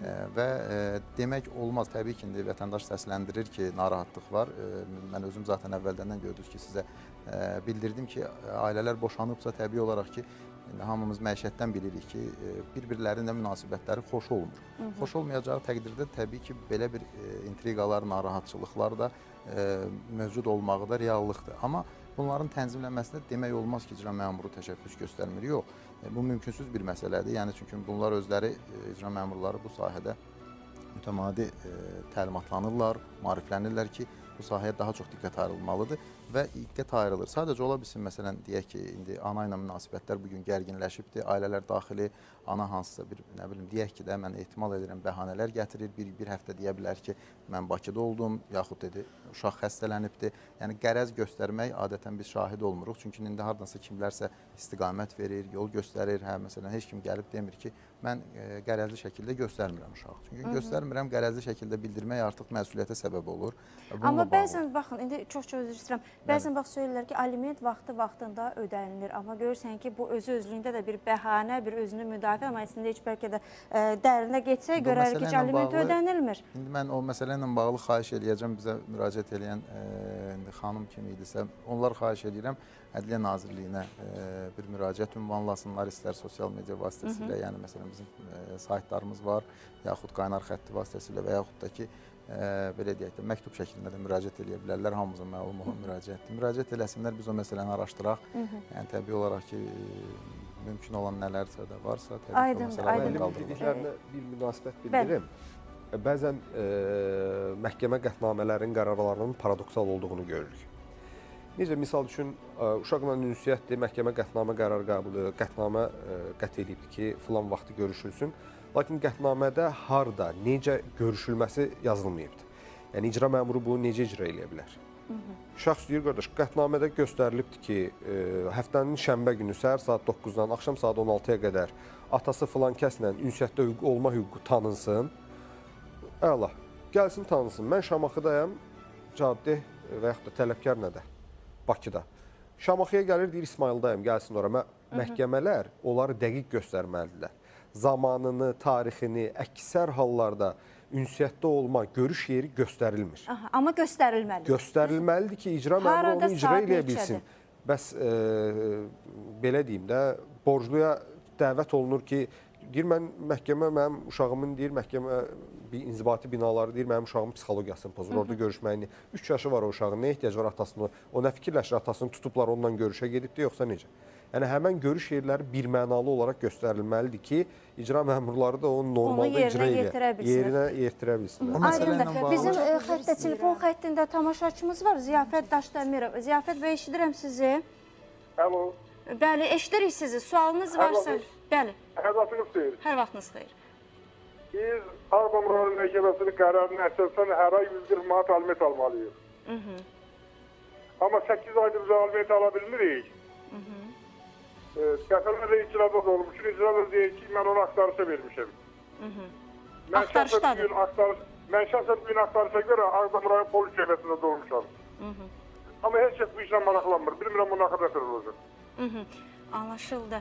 Və demək olmaz, təbii ki, vətəndaş səsləndirir ki, narahatlıq var. Mən özüm zaten əvvəldən gördünüz ki, sizə bildirdim ki, ailələr boşanıbsa təbii olaraq ki, hamımız məişətdən bilirik ki, bir-birlərində münasibətləri xoş olmur. Xoş olmayacağı təqdirdə təbii ki, belə bir intriqalar, narahatçılıqlar da mövcud olmağı da reallıqdır. Amma bunların tənzimlənməsində demək olmaz ki, icra məmuru təşəbbüs göstərmir. Yox, bu mümkünsüz bir məsələdir. Yəni, çünki bunlar özləri, icra məmurları bu sahədə mütəmadi təlimatlanırlar, maariflənirlər ki, bu sahəyə daha çox diqqət ayrılmalıdır və diqqət ayrılır. Sadəcə ola bilsin, məsələn, deyək ki, indi ana ilə münasibətlər bugün gərginləşibdir, ailələr daxili ana hansısa bir, nə bilim, deyək ki də, mən ehtimal edirəm, bəhanələr gətirir, bir, bir həftə deyə bilər ki, mən Bakıda oldum, yaxud dedi, uşaq xəstələnibdir. Yəni, qərəz göstərmək adətən biz şahid olmuruq, çünki indi hardansa kimlərsə istiqamət verir, yol göstərir, hə, məsələn, heç kim gəlib demir ki, mən qərəzli şəkildə göstərmirəm uşağı. Çünki göstərmirəm, qərəzli şəkildə bildirmək artıq məsuliyyətə səbəb olur. Amma bəzən, baxın, indi çox-çox özür istəyirəm, bəzən bax söylürlər ki, aliment vaxtı-vaxtında ödənilir, amma görürsən ki, bu özü-özlüyündə də bir bəhanə, bir özünü müdafiə, amma əslində heç bəlkə də dərinə getsək, görərik ki, aliment ödənilmir. İndi mən o məsələ ilə bağlı xahiş eləyəcəm, bizə müraciət eləyən xanım kimi idisə, onlar xahiş eləyirəm, Ədliyyə Nazirliyinə bir müraciət ünvanlasınlar, istər sosial media vasitəsilə, yəni məsələn bizim saytlarımız var, yaxud qaynar xətti vasitəsilə və yaxud da ki, belə deyək də, məktub şəklində də müraciət eləyə bilərlər, hamımızın məlum olan müraciətdir. Müraciət eləsinlər, biz o məsələni araşdıraq. Yəni, təbii olaraq ki, mümkün olan nələrsə də varsa, təbii ki, o məsələləri qaldırılır. Dediklərinə bir münasibət bildirim. Bəzən məhkəmə qətnamələrinin qərarlarının paradoksal olduğunu görürük. Necə, misal üçün, uşaqla ünsiyyətdir, məhkəmə qətnamə qərar qəbulu, qətnamə qət edibdir ki, filan vaxtı görüşülsün. Lakin qətnamədə harda, necə görüşülməsi yazılmayıbdır. Yəni, icra məmuru bunu necə icra eləyə bilər? Şəxs deyir, qardaş, qətnamədə göstərilibdir ki, həftənin şənbə günü səhər saat doqquzdan axşam saat on altıya qədər atası filan kəslə ünsiyyətdə olma hüququ tanınsın. Əla, gəlsin tanınsın. Mən Şamaxıdayam, caddi və yaxud da tələbkar nədə? Bakıda. Şamaxıya gəlir, deyir, İsmaildayım, gəlsin ora. Məhkəmələr onları dəqiq göstərməlidirlər. Zamanını, tarixini, əksər hallarda ünsiyyətdə olma, görüş yeri göstərilmir. Amma göstərilməlidir. Göstərilməlidir ki, icra məmuru onu icra eləyə bilsin. Bəs, belə deyim də, borcluya dəvət olunur ki, deyir, mən məhkəmə, mənim uşağımın, deyir, məhkəmə inzibati binaları, deyir, mənim uşağımın psixologiyasını pozur, orada görüşməyini. Üç yaşı var o uşağın, nə ehtiyac var atasını, o nə fikirləşir, atasını tutublar, ondan görüşə gedibdir, yoxsa necə? Yəni, həmən görüş yerləri bir mənalı olaraq göstərilməlidir ki, icra məmurları da onu normalda icra edə, yerinə yetirə bilsinlər. Aydındır. Bizim xəttə, telefon xəttində tamaşaçımız var, Ziyafət Daşdəmirov. Ziyafət bəy, eşidirəm sizi. Alo. Bəli, eşidirik sizi. Sualınız varsa, bəli. Hər vaxtınız xeyir. Hər vaxtınız xeyir. Biz Ağdam Rayon Məhkəməsinin qərarını əsasən hər ay yüz qırx manat aliment almalıyıq. Amma səkkiz aydır biz aliment ala bilmirik. Dəfələrlə icrada olmuş. İcrada deyir ki, mən onu axtarışa vermişəm. Axtarışdadır. Mən şəxsən bu gün axtarışa görə Ağdam Rayon Polis Şöbəsində dolmuşam. Amma heç kəs bu işlə maraqlanmır. Bilmirəm bu nə qədər olacaq. Anlaşıldı.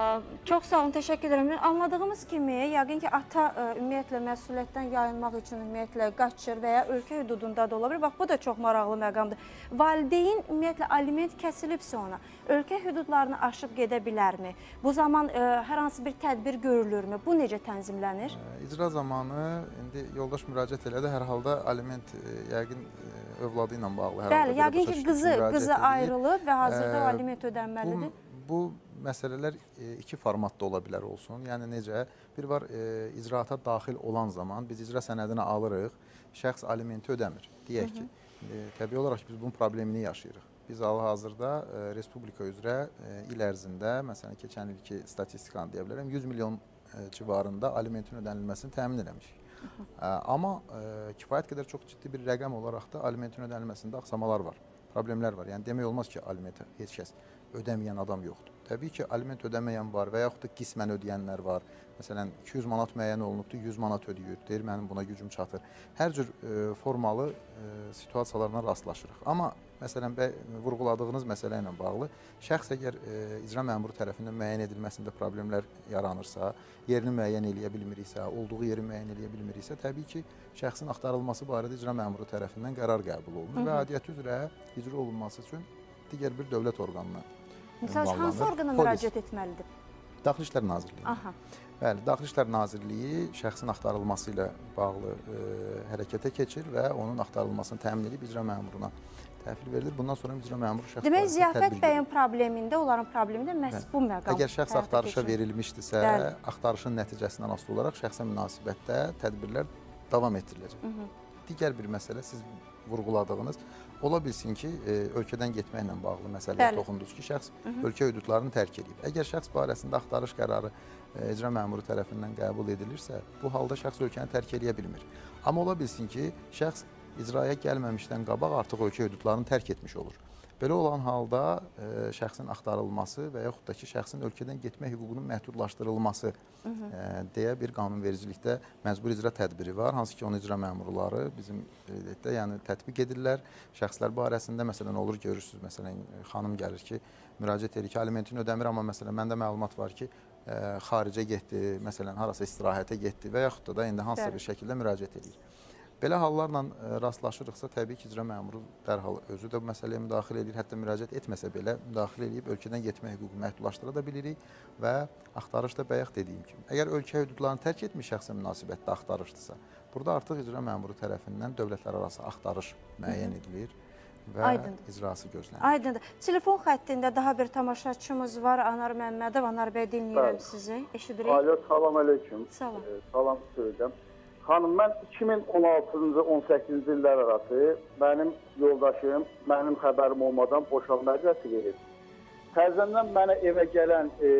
Çox sağ olun, təşəkkür edirəm. Anladığımız kimi, yəqin ki, ata ümumiyyətlə məsuliyyətdən yayınmaq üçün ümumiyyətlə qaçır və ya ölkə hüdudunda da ola bilir. Bax, bu da çox maraqlı məqamdır. Valideyn ümumiyyətlə aliment kəsilibsə ona, ölkə hüdudlarını aşıb gedə bilərmi? Bu zaman hər hansı bir tədbir görülürmü? Bu necə tənzimlənir? İcra zamanı, indi yoldaş müraciət elədi, hər halda aliment yəqin övladı ilə bağlı. Bəli, yəqin ki, qızı, qızı ayrılıb və hazırda aliment ödənməlidir. Bu məsələlər iki formatda ola bilər olsun. Yəni necə? Bir var, e, icraata daxil olan zaman biz icra sənədini alırıq, şəxs alimenti ödəmir. Deyək ki, e, təbii olaraq biz bunun problemini yaşayırıq. Biz hal-hazırda e, Respublika üzrə e, il ərzində, məsələn, keçən ilki statistikanı deyə bilərəm, yüz milyon e, civarında alimentin ödənilməsini təmin eləmişik. E, amma e, kifayət qədər çox ciddi bir rəqəm olaraq da alimentin ödənilməsində axsamalar var, problemlər var. Yəni demək olmaz ki, alimenti heç kəs ödəməyən adam yoxdur. Təbii ki, aliment ödəməyən var və yaxud da qismən ödəyənlər var. Məsələn, iki yüz manat müəyyən olunubdur, yüz manat ödəyir, deyir, mənim buna gücüm çatır. Hər cür e, formalı e, situasiyalarına rastlaşırıq. Amma, məsələn, bə, vurğuladığınız məsələ ilə bağlı, şəxs əgər e, icra məmuru tərəfindən müəyyən edilməsində problemlər yaranırsa, yerini müəyyən eləyə bilmiriksə, olduğu yeri müəyyən eləyə bilmiriksə, təbii ki, şəxsin axtarılması barədə icra məmuru tərəfindən qərar qəbul olunur və adiyyəti üzrə icra olunması üçün digər bir dövlət orqanına Məsələn, hansı orqana müraciət etməlidir? Daxili İşlər Nazirliyi. Aha. Bəli, Daxili İşlər Nazirliyi şəxsin axtarılması ilə bağlı e, hərəkətə keçir və onun axtarılmasını təmin edib icra məmuruna təhvil verilir. Bundan sonra icra məmuru şəxs Demək, Ziyafət bəyin problemində, onların problemində məhz bu məqam. Əgər şəxs axtarışa verilmişdirsə, axtarışın nəticəsindən asılı olaraq şəxsə münasibətdə tədbirlər davam etdiriləcək. Hı -hı. Digər bir məsələ siz vurğuladığınız, ola bilsin ki, e, ölkədən getməklə bağlı məsələyə toxundunuz ki, şəxs Hı -hı. ölkə hüdudlarını tərk edib. Əgər şəxs barəsində axtarış qərarı e, icra məmuru tərəfindən qəbul edilirsə, bu halda şəxs ölkəni tərk edə bilmir. Amma ola bilsin ki, şəxs icraya gəlməmişdən qabaq artıq ölkə hüdudlarını tərk etmiş olur. Belə olan halda e, şəxsin axtarılması və yaxud da ki, şəxsin ölkədən getmək hüququnun məhdudlaşdırılması e, deyə bir qanunvericilikdə məcbur icra tədbiri var. Hansı ki, onu icra məmurları bizim də yəni tətbiq edirlər. Şəxslər barəsində məsələn olur, görürsünüz, məsələn, xanım gəlir ki, müraciət edir ki, alimentini ödəmir, amma məsələn, məndə məlumat var ki, e, xaricə getdi, məsələn, harasa istirahətə getdi və yaxud da da indi hansısa bir şəkildə müraciət edir. Belə hallarla rastlaşırıqsa, təbii ki, icra məmuru dərhal özü də bu məsələyə müdaxilə edir, hətta müraciət etməsə belə müdaxilə edib ölkədən getmək hüququ məhdudlaşdıra da bilirik və axtarışda bayaq dediyim kimi, əgər ölkə hüdudlarını tərk etmiş şəxsə münasibətdə axtarışdırsa, burada artıq icra məmuru tərəfindən dövlətlər arası axtarış müəyyən edilir və Aydındır. icrası gözlənilir. Aydındır. Telefon xəttində daha bir tamaşaçımız var, Anar Məmmədov. Anar bəy, dinləyirəm sizi, eşidirik. Alo, salam aleyküm. Salam. E, salam söyləyəcəm. Xanım, mən iki min on altıncı on səkkizinci illər arası mənim yoldaşım, mənim xəbərim olmadan boşanma icrası verir. Təzədən mənə evə gələn e,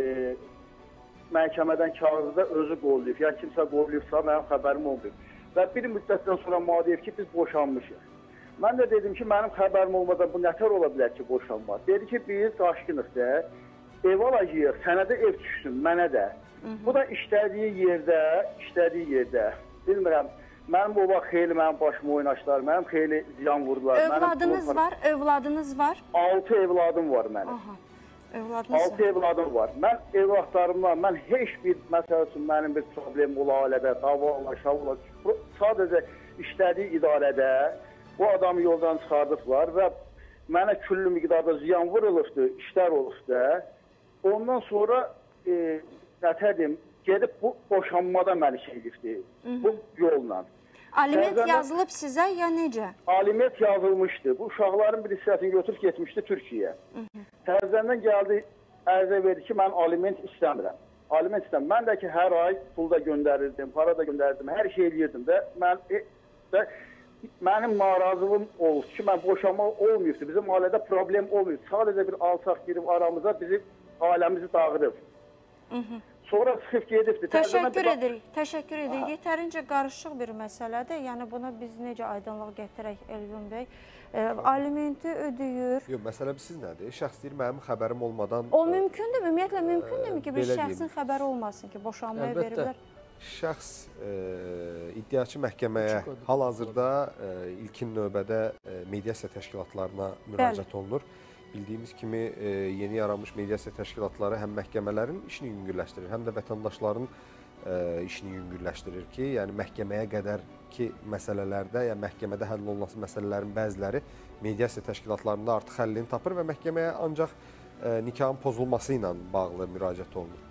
məhkəmədən kağızda özü qollayıb, ya kimsə qollayıbsa mənim xəbərim olmayıb. Və bir müddətdən sonra mənə deyib ki, biz boşanmışıq. Mən də dedim ki, mənim xəbərim olmadan bu nətər ola bilər ki, boşanma? Dedi ki, biz daşqınıq da, ev alacağıq, sənə də ev düşsün, mənə də. Hı -hı. Bu da işlədiyi yerdə, işlədiyi yerdə. Bilmirəm, mənim o vaxt xeyli mənim başıma oynaşdılar, mənim xeyli ziyan vurdular. Övladınız mənim... var, övladınız var? Altı evladım var mənim. Aha, övladınız Altı var. evladım var. Mən evladlarımla, mən heç bir, məsəl üçün, mənim bir problem ola ailədə, dava ola, şav ola, sadəcə işlədiyi idarədə bu adamı yoldan çıxardıblar və mənə küllü miqdarda ziyan vurulubdur, işlər olubdur. Ondan sonra, e, nətədim, gedib bu boşanmada məni şeylikdir, bu yolla. Aliment Təzəndə, yazılıb sizə ya necə? Aliment yazılmışdı. Bu uşaqların bir hissəsini götürüb getmişdi Türkiyəyə. Təzədən gəldi, ərizə verdi ki, mən aliment istəmirəm. Aliment istəmirəm. Mən də ki, hər ay pul da göndərirdim, para da göndərirdim, hər şey eləyirdim də. Mən, də mənim narazılığım oldu ki, mən boşanma olmuyordu. Bizim ailədə problem olmuyor. Sadəcə bir alçaq girib aramıza bizim ailəmizi dağıdıb. Hı -hı. Sonra çıxıb gedibdir. Təşəkkür edirik, təşəkkür edirik. Yetərincə qarışıq bir məsələdir. Yəni, buna biz necə aydınlıq gətirək Elvin bəy? E, alimenti ödəyir. Yox, məsələ siz nədir? Şəxs deyir, mənim xəbərim olmadan... O mümkündür, ümumiyyətlə mümkündürmü ki, bir şəxsin xəbəri olmasın ki, boşanmaya veriblər? Şəxs e, iddiaçı məhkəməyə hal-hazırda e, ilkin növbədə e, mediasiya təşkilatlarına müraciət olunur. bildiyimiz kimi e, yeni yaranmış mediasiya təşkilatları həm məhkəmələrin işini yüngülləşdirir, həm də vətəndaşların e, işini yüngülləşdirir ki, yəni məhkəməyə qədərki məsələlərdə, yəni məhkəmədə həll olunması məsələlərin bəziləri mediasiya təşkilatlarında artıq həllini tapır və məhkəməyə ancaq e, nikahın pozulması ilə bağlı müraciət olunur.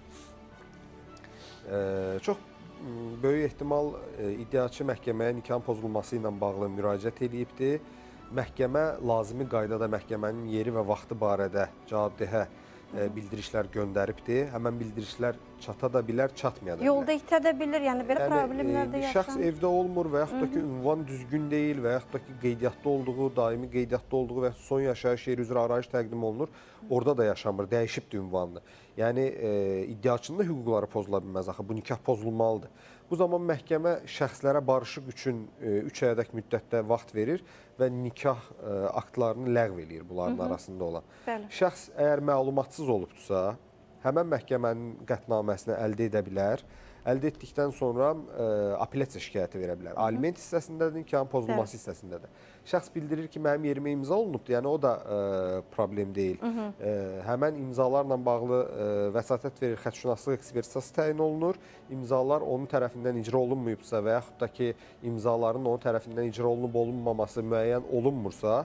E, çox böyük ehtimal e, iddiaçı məhkəməyə nikahın pozulması ilə bağlı müraciət edibdir. Məhkəmə lazımi qaydada məhkəmənin yeri və vaxtı barədə cavabdehə e, bildirişlər göndəribdir. Həmən bildirişlər çata da bilər, çatmaya da bilər. Yolda itədə bilir, yəni belə yəni, problemlər də e, yaşanır. Şəxs evdə olmur və yaxud da ki, ünvan düzgün deyil və yaxud da ki, qeydiyyatda olduğu, daimi qeydiyyatda olduğu və son yaşayış yeri üzrə arayış təqdim olunur. Orada da yaşamır, dəyişibdir ünvanını. Yəni, e, iddiaçının da hüquqları pozula bilməz axı, bu nikah pozulmalıdır. Bu zaman məhkəmə şəxslərə barışıq üçün üç ayadək müddətdə vaxt verir və nikah ə, aktlarını ləğv eləyir bunların Hı -hı. arasında olan. Bəli. Şəxs əgər məlumatsız olubdursa, həmən məhkəmənin qətnaməsini əldə edə bilər. Əldə etdikdən sonra ə, apellyasiya şikayəti verə bilər. Aliment hissəsindədir, nikahın pozulması Bəli. hissəsindədir. Şəxs bildirir ki, mənim yerimə imza olunubdur, yəni o da ə, problem deyil. Hı -hı. Ə, həmən imzalarla bağlı ə, vəsatət verir, xətşünaslıq ekspertizası təyin olunur. İmzalar onun tərəfindən icra olunmayıbsa və yaxud da ki, imzaların onun tərəfindən icra olunub olunmaması müəyyən olunmursa,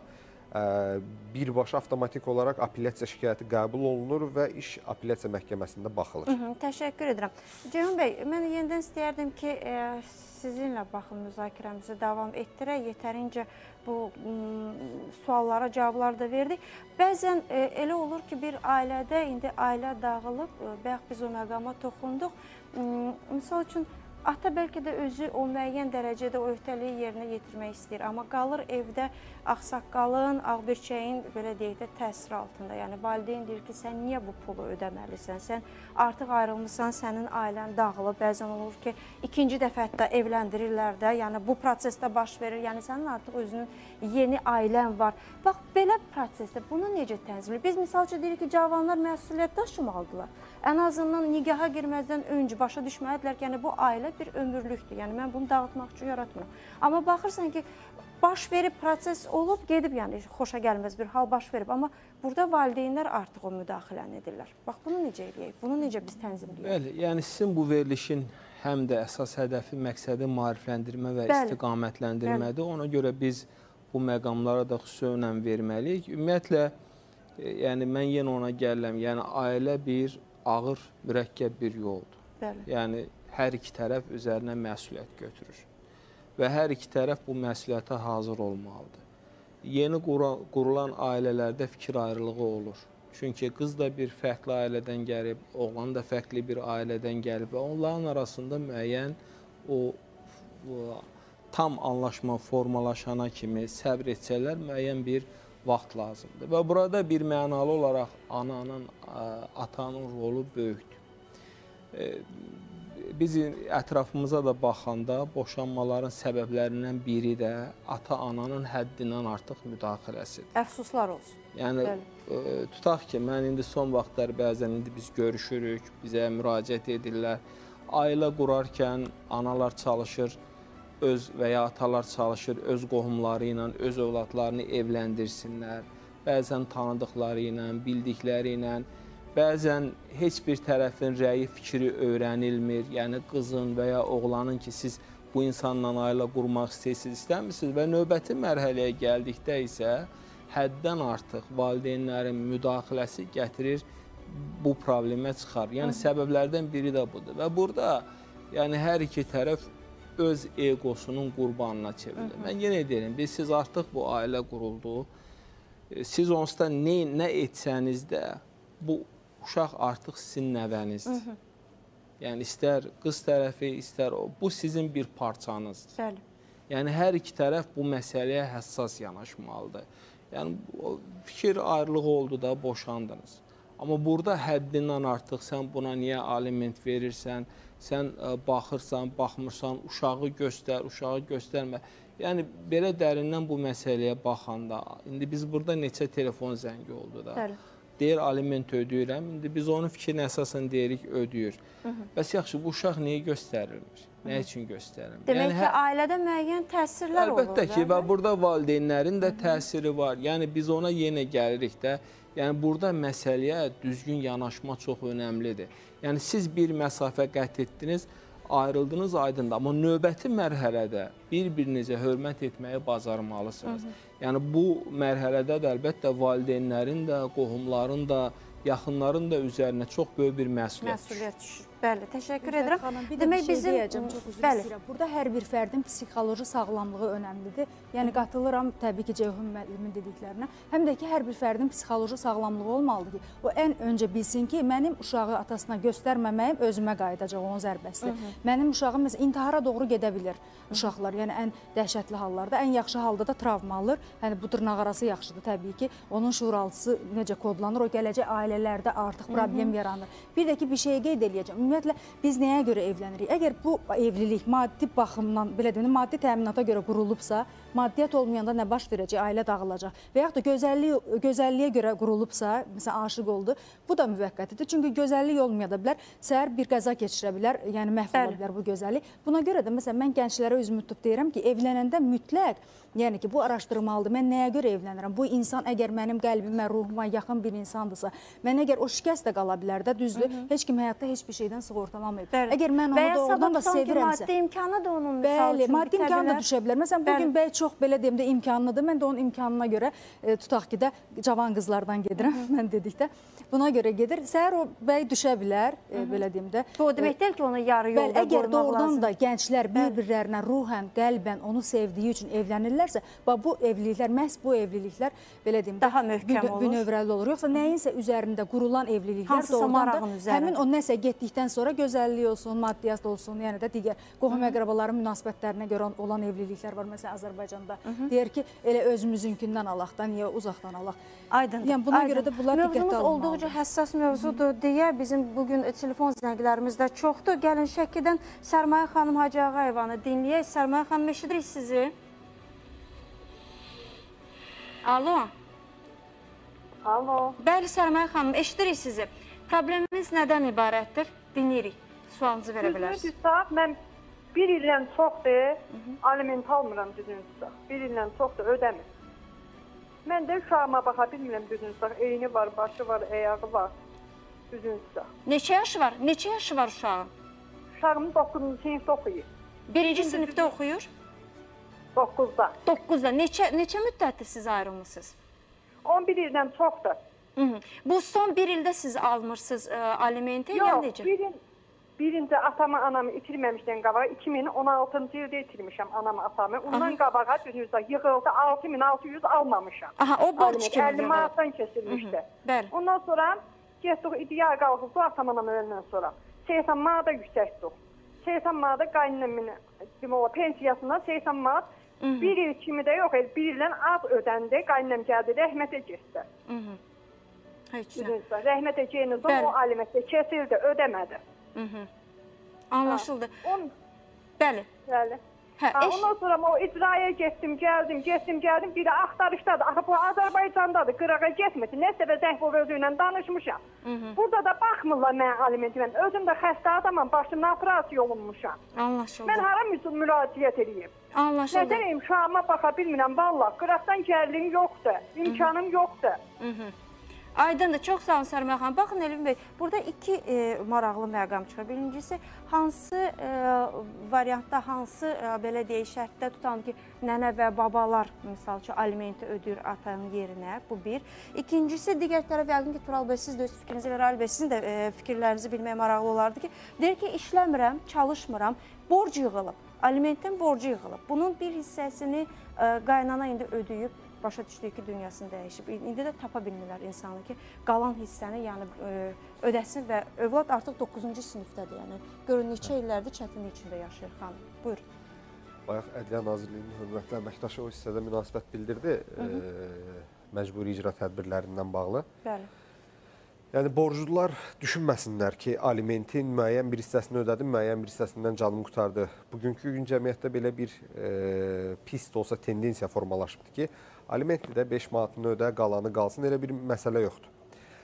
ə, birbaşa avtomatik olaraq apellyasiya şikayəti qəbul olunur və iş apellyasiya məhkəməsində baxılır. Hı -hı, təşəkkür edirəm. Ceyhun bəy, mən yenidən istəyərdim ki, e, sizinlə baxın müzakirəmizi davam etdirək. Yetərincə bu suallara cavablar da verdik. Bəzən e, elə olur ki, bir ailədə indi ailə dağılıb, bayaq biz o məqama toxunduq. Misal üçün, ata bəlkə də özü o müəyyən dərəcədə o öhdəliyi yerinə yetirmək istəyir. Amma qalır evdə ağsaqqalın, ağbirçəyin belə deyək də təsir altında. Yəni valideyn deyir ki, sən niyə bu pulu ödəməlisən? Sən artıq ayrılmışsan, sənin ailən dağılıb. Bəzən olur ki, ikinci dəfə hətta evləndirirlər də. Yəni bu prosesdə baş verir. Yəni sənin artıq özünün yeni ailən var. Bax, belə prosesdə bunu necə tənzimləyir? Biz misal üçün deyirik ki, cavanlar məsuliyyət daşımalıdırlar. Ən azından nigaha girməzdən öncə başa düşməlidirlər ki, yəni bu ailə bir ömürlükdür. Yəni mən bunu dağıtmaq üçün yaratmıram. Amma baxırsan ki, baş verib, proses olub, gedib, yəni xoşa gəlməz bir hal baş verib. Amma burada valideynlər artıq o müdaxiləni edirlər. Bax, bunu necə eləyək? Bunu necə biz tənzimləyək? Bəli, yəni sizin bu verilişin həm də əsas hədəfi, məqsədi maarifləndirmə və Bəli. istiqamətləndirmədir. Ona görə biz bu məqamlara da xüsusi önəm verməliyik. Ümumiyyətlə, yəni mən yenə ona gəlirəm. Yəni ailə bir ağır, mürəkkəb bir yoldur. Bəli. Yəni hər iki tərəf üzərinə məsuliyyət götürür və hər iki tərəf bu məsuliyyətə hazır olmalıdır. Yeni qurulan ailələrdə fikir ayrılığı olur. Çünki qız da bir fərqli ailədən gəlib, oğlan da fərqli bir ailədən gəlib və onların arasında müəyyən o, o tam anlaşma formalaşana kimi səbr etsələr müəyyən bir vaxt lazımdır. Və burada bir mənalı olaraq ananın, atanın rolu böyükdür. Biz ətrafımıza da baxanda boşanmaların səbəblərindən biri də ata-ananın həddindən artıq müdaxiləsidir. Əfsuslar olsun. Yəni, Bəli. tutaq ki, mən indi son vaxtlar bəzən indi biz görüşürük, bizə müraciət edirlər. Ailə qurarkən analar çalışır, öz və ya atalar çalışır, öz qohumları ilə, öz övladlarını evləndirsinlər. Bəzən tanıdıqları ilə, bildikləri ilə, bəzən heç bir tərəfin rəyi, fikri öyrənilmir. Yəni, qızın və ya oğlanın ki, siz bu insanla ailə qurmaq istəyirsiniz, istəmirsiniz və növbəti mərhələyə gəldikdə isə həddən artıq valideynlərin müdaxiləsi gətirir, bu problemə çıxar. Yəni, səbəblərdən biri də budur. Və burada yəni, hər iki tərəf öz egosunun qurbanına çevrilir. Mən yenə deyirəm, biz siz artıq bu ailə quruldu. Siz onsuz da nə, nə etsəniz də bu uşaq artıq sizin nəvənizdir. Yəni, istər qız tərəfi, istər o. Bu sizin bir parçanızdır. Bəli. Yəni, hər iki tərəf bu məsələyə həssas yanaşmalıdır. Yəni, fikir ayrılığı oldu da boşandınız. Amma burada həddindən artıq sən buna niyə aliment verirsən, sən baxırsan, baxmırsan, uşağı göstər, uşağı göstərmə. Yəni, belə dərindən bu məsələyə baxanda, indi biz burada neçə telefon zəngi oldu da. Bəli. deyir aliment ödəyirəm. İndi biz onun fikrinə əsasən deyirik ödəyir. Bəs yaxşı, bu uşaq niyə göstərilmir? Nə üçün göstərilmir? Demək yəni, ki, ailədə müəyyən təsirlər olur. Əlbəttə ki, və burada valideynlərin də təsiri var. Yəni biz ona yenə gəlirik də. Yəni burada məsələyə düzgün yanaşma çox önəmlidir. Yəni siz bir məsafə qət etdiniz, ayrıldınız aydındır. Amma növbəti mərhələdə bir-birinizə hörmət etməyi bacarmalısınız. Hı -hı. Yəni bu mərhələdə də əlbəttə valideynlərin də, qohumların da, yaxınların da üzərinə çox böyük bir məsuliyyət, məsuliyyət düşür. Bəli, təşəkkür edirəm. Xanım, bir Demək də bir şey bizim deyəcəm, çox üzr bəli. istəyirəm. Burada hər bir fərdin psixoloji sağlamlığı önəmlidir. Yəni qatılıram təbii ki, Ceyhun müəllimin dediklərinə. Həm də ki, hər bir fərdin psixoloji sağlamlığı olmalıdır ki, o ən öncə bilsin ki, mənim uşağı atasına göstərməməyim özümə qayıdacaq onun zərbəsidir. Mənim uşağım məsələn intihara doğru gedə bilir uşaqlar. Yəni ən dəhşətli hallarda, ən yaxşı halda da travma alır. Yəni bu dırnaqarası yaxşıdır təbii ki. Onun şuuraltısı necə kodlanır, o gələcək ailələrdə artıq problem yaranır. Bir də ki, bir şey qeyd eləyəcəm. Ümumiyyətlə biz nəyə görə evlənirik? Əgər bu evlilik maddi baxımdan, belə deyim, maddi təminata görə qurulubsa, maddiyyat olmayanda nə baş verəcək? Ailə dağılacaq. Və yaxud da gözəllik, gözəlliyə görə qurulubsa, məsələn, aşıq oldu, bu da müvəqqətidir. Çünki gözəllik olmaya da bilər, səhər bir qəza keçirə bilər, yəni məhv ola bilər bu gözəllik. Buna görə də məsələn, mən gənclərə üzümü tutub deyirəm ki, evlənəndə mütləq, yəni ki, bu araşdırmalıdır. Mən nəyə görə evlənirəm? Bu insan əgər mənim qəlbimə, ruhuma yaxın bir insandırsa, mən əgər o şikəst də qala bilər də, düzdür, heç kim həyatda heç bir şeydən sığortalamayıb. Əgər mən onu doğrudan da sevirəmsə, maddi imkanı da onun misal bəli, üçün maddi imkanı da düşə bilər. Məsələn, bugün bəy çox belə deyim də imkanlıdır. Mən də onun imkanına görə e, tutaq ki də cavan qızlardan gedirəm, mən dedikdə. Buna görə gedir. Səhər o bəy düşə bilər, e, belə deyim də. Bu o demək deyil ki, onu yarı yolda qorumaq lazım. Əgər doğrudan da gənclər bir-birlərinə ruhən, qəlbən onu sevdiyi üçün evlənirlərsə, bu evliliklər, məhz bu evliliklər belə deyim daha möhkəm olur. Bünövrəli olur. Yoxsa nəyinsə üzərində qurulan evliliklər doğrudan da həmin o nəsə getdikdən sonra gözəllik olsun, maddiyyat olsun, yəni də digər qohum əqrabaların münasibətlərinə görə olan evliliklər var. Məsələn, Azərbaycanda deyir ki, elə özümüzünkindən alaq da, niyə uzaqdan alaq. Aydındır. Yəni buna görə də bunlar diqqətə alınmalıdır. Mövzumuz olduqca həssas mövzudur deyə bizim bugün telefon zənglərimiz də çoxdur. Gəlin Şəkidən Sərmayə xanım Hacı Ağayevanı dinləyək. Sərmayə xanım, eşidirik sizi. Alo. Alo. Bəli, Sərmayə xanım, eşidirik sizi. Problemimiz nədən ibarətdir? Dinləyirik. Sualınızı verə bilərsiniz. Mən bir ildən çoxdur, aliment almıram düzünüzdə. Bir ildən çoxdur, ödəmir. Mən də uşağıma baxa bilmirəm düzünüzdə. Eyni var, başı var, ayağı var düzünüzdə. Neçə yaşı var? Neçə yaşı var uşağın? Uşağım doqquzuncu sinifdə oxuyur. Birinci sinifdə oxuyur? doqquzda. doqquzda. Neçə, neçə müddətdir siz ayrılmışsınız? on bir ildən çoxdur. Hı -hı. Bu son bir ildə siz almırsınız e, alimenti? Yox, ya necə? birin, birinci atamı, anamı itirməmişdən qabağa iki min on altıncı ildə itirmişəm anamı, atamı. Ondan qabağa düzünüzdə yığıldı altı min altı yüz almamışam. Aha, o borç kimi əlli manatdan kesilmişdi. Bəli. Ondan sonra getdik, iddia qalxızdı atam, anam öləndən sonra. səksən manata yüksəkdik. səksən manata qaynanımın pensiyasından səksən manat. Bir il kimi də yox, bir ildən az ödəndi, qaynanam gəldi, rəhmətə getdi. Rəhmətə geynizdən o alimentdə kesildi, ödəmədi. Anlaşıldı. Bəli. Bəli. Ondan sonra o icraya getdim, gəldim, getdim, gəldim, biri axtarışdadır. Axı bu Azərbaycandadır, qırağa getmədi. Nəsə və zəhv özü ilə danışmışam. Burada da baxmırlar mən alimentimə. Özüm də xəstə adamam, başımdan operasiya olunmuşam. Anlaşıldı. Mən hara müraciət edeyim? Anlaşıldı. Nədən uşağıma baxa bilmirəm, valla. Qıraqdan gəldiyim yoxdur, imkanım yoxdur. Aydındır, çox sağ olun Sərməyə xanım. Baxın Elvin bəy, burada iki e, maraqlı məqam çıxır. Birincisi, hansı e, variantda, hansı e, belə deyək, şərtdə tutan ki, nənə və babalar, misal ki, alimenti ödür atanın yerinə, bu bir. İkincisi, digər tərəf yəqin ki, Tural bəy, siz də öz fikrinizi və Ali bəy, sizin də e, fikirlərinizi bilmək maraqlı olardı ki, deyir ki, işləmirəm, çalışmıram, borc yığılıb, alimentin borcu yığılıb. Bunun bir hissəsini e, qaynana indi ödəyib, başa düşdüyü ki, dünyasını dəyişib. İndi də tapa bilmirlər insanı ki, qalan hissəni yəni ödəsin və övlad artıq doqquzuncu sinifdədir. Yəni görün neçə illərdir çətinlik içində yaşayır xanım. Buyur. Bayaq Ədliyyə Nazirliyinin hörmətli əməkdaşı o hissədə münasibət bildirdi, e, məcburi icra tədbirlərindən bağlı. Bəli. Yəni borclular düşünməsinlər ki, alimentin müəyyən bir hissəsini ödədim, müəyyən bir hissəsindən canım qurtardı. Bugünkü gün cəmiyyətdə belə bir e, pis də olsa tendensiya formalaşıbdır ki, alimentli də beş manatını ödə, qalanı qalsın, elə bir məsələ yoxdur.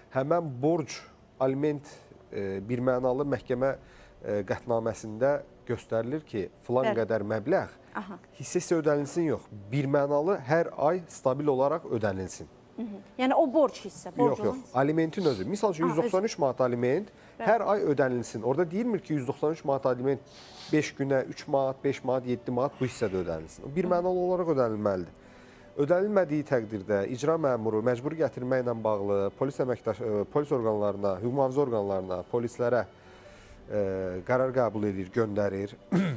həmən borc, aliment e, birmənalı məhkəmə e, qətnaməsində göstərilir ki, filan Bəli. qədər məbləğ Aha. hissə-hissə ödənilsin yox, birmənalı hər ay stabil olaraq ödənilsin. Hı -hı. Yəni o borc hissə, borc Yox, yox, alimentin özü. Misal üçün yüz doxsan üç manat aliment Bəli. hər ay ödənilsin. Orada deyilmir ki, yüz doxsan üç manat aliment beş günə üç manat, beş manat, yeddi manat bu hissədə ödənilsin. O birmənalı olaraq ödənilməlidir. Ödənilmədiyi təqdirdə icra məmuru məcburi gətirməklə bağlı polis əməkdaş, polis orqanlarına, hüquq mühafizə orqanlarına, polislərə e, qərar qəbul edir, göndərir.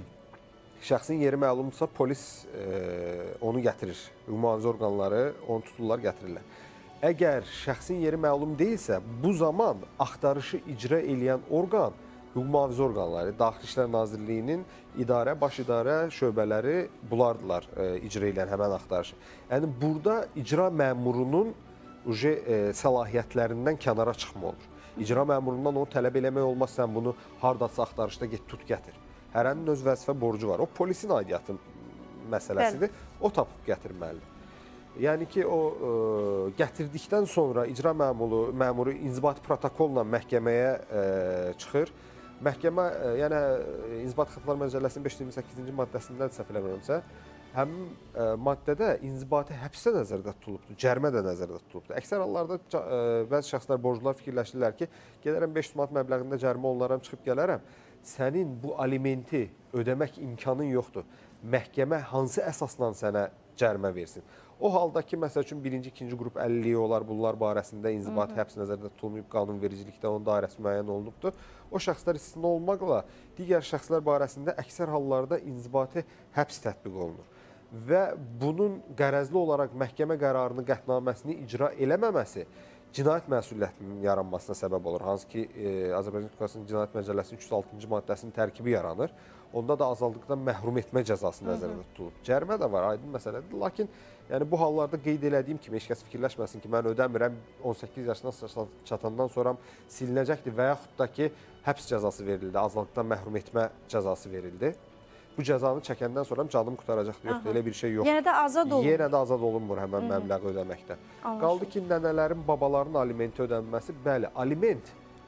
Şəxsin yeri məlumdursa polis e, onu gətirir. Hüquq mühafizə orqanları onu tuturlar, gətirirlər. Əgər şəxsin yeri məlum deyilsə, bu zaman axtarışı icra eləyən orqan hüquq mühafizə orqanları, Daxili İşlər Nazirliyinin idarə, baş idarə şöbələri bunlardılar e, icra eləyən həmən axtarışı. Yəni burada icra məmurunun uje, e, səlahiyyətlərindən kənara çıxma olur. İcra məmurundan onu tələb eləmək olmaz, sən bunu hardasa axtarışda get, tut, gətir. Hərənin öz vəzifə borcu var. O polisin aidiyyatı məsələsidir. Bəli. O tapıb gətirməlidir. Yəni ki, o e, gətirdikdən sonra icra məmuru, məmuru inzibati protokolla məhkəməyə e, çıxır. Məhkəmə, e, yəni İnzibati Xətalar Məcəlləsinin beş yüz iyirmi səkkizinci maddəsində səhv eləmirəmsə, həmin e, maddədə inzibati həbs də nəzərdə tutulubdur, cərimə də nəzərdə tutulubdur. Əksər hallarda e, bəzi şəxslər, borclular fikirləşirlər ki, gedərəm beş yüz manat məbləğində cərimə olunaram, çıxıb gələrəm. Sənin bu alimenti ödəmək imkanın yoxdur. Məhkəmə hansı əsasla sənə cərimə versin? O halda ki, məsəl üçün birinci, ikinci qrup əlilliyi olar, bunlar barəsində inzibati həbs nəzərdə tutulmayıb, qanunvericilikdə onun dairəsi müəyyən olunubdur. O şəxslər istisna olmaqla digər şəxslər barəsində əksər hallarda inzibati həbs tətbiq olunur. Və bunun qərəzli olaraq məhkəmə qərarını, qətnaməsini icra eləməməsi cinayət məsuliyyətinin yaranmasına səbəb olur. Hansı ki, e, Azərbaycan Respublikasının Cinayət Məcəlləsinin üç yüz altıncı maddəsinin tərkibi yaranır. Onda da azadlıqdan məhrum etmə cəzası nəzərdə tutulub. Cərimə də var, aydın məsələdir. Lakin yəni, bu hallarda qeyd elədiyim kimi, heç kəs fikirləşməsin ki, mən ödəmirəm, on səkkiz yaşına çatandan sonra silinəcəkdir və yaxud da ki, həbs cəzası verildi, azadlıqdan məhrum etmə cəzası verildi. Bu cəzanı çəkəndən sonra canım qutaracaqdır, yoxdur, elə bir şey yoxdur. Yenə də azad olunmur. Yenə də azad olunmur həmən məbləği ödəməkdən. Qaldı ki, nənələrin, babaların alimenti ödənməsi, bəli, aliment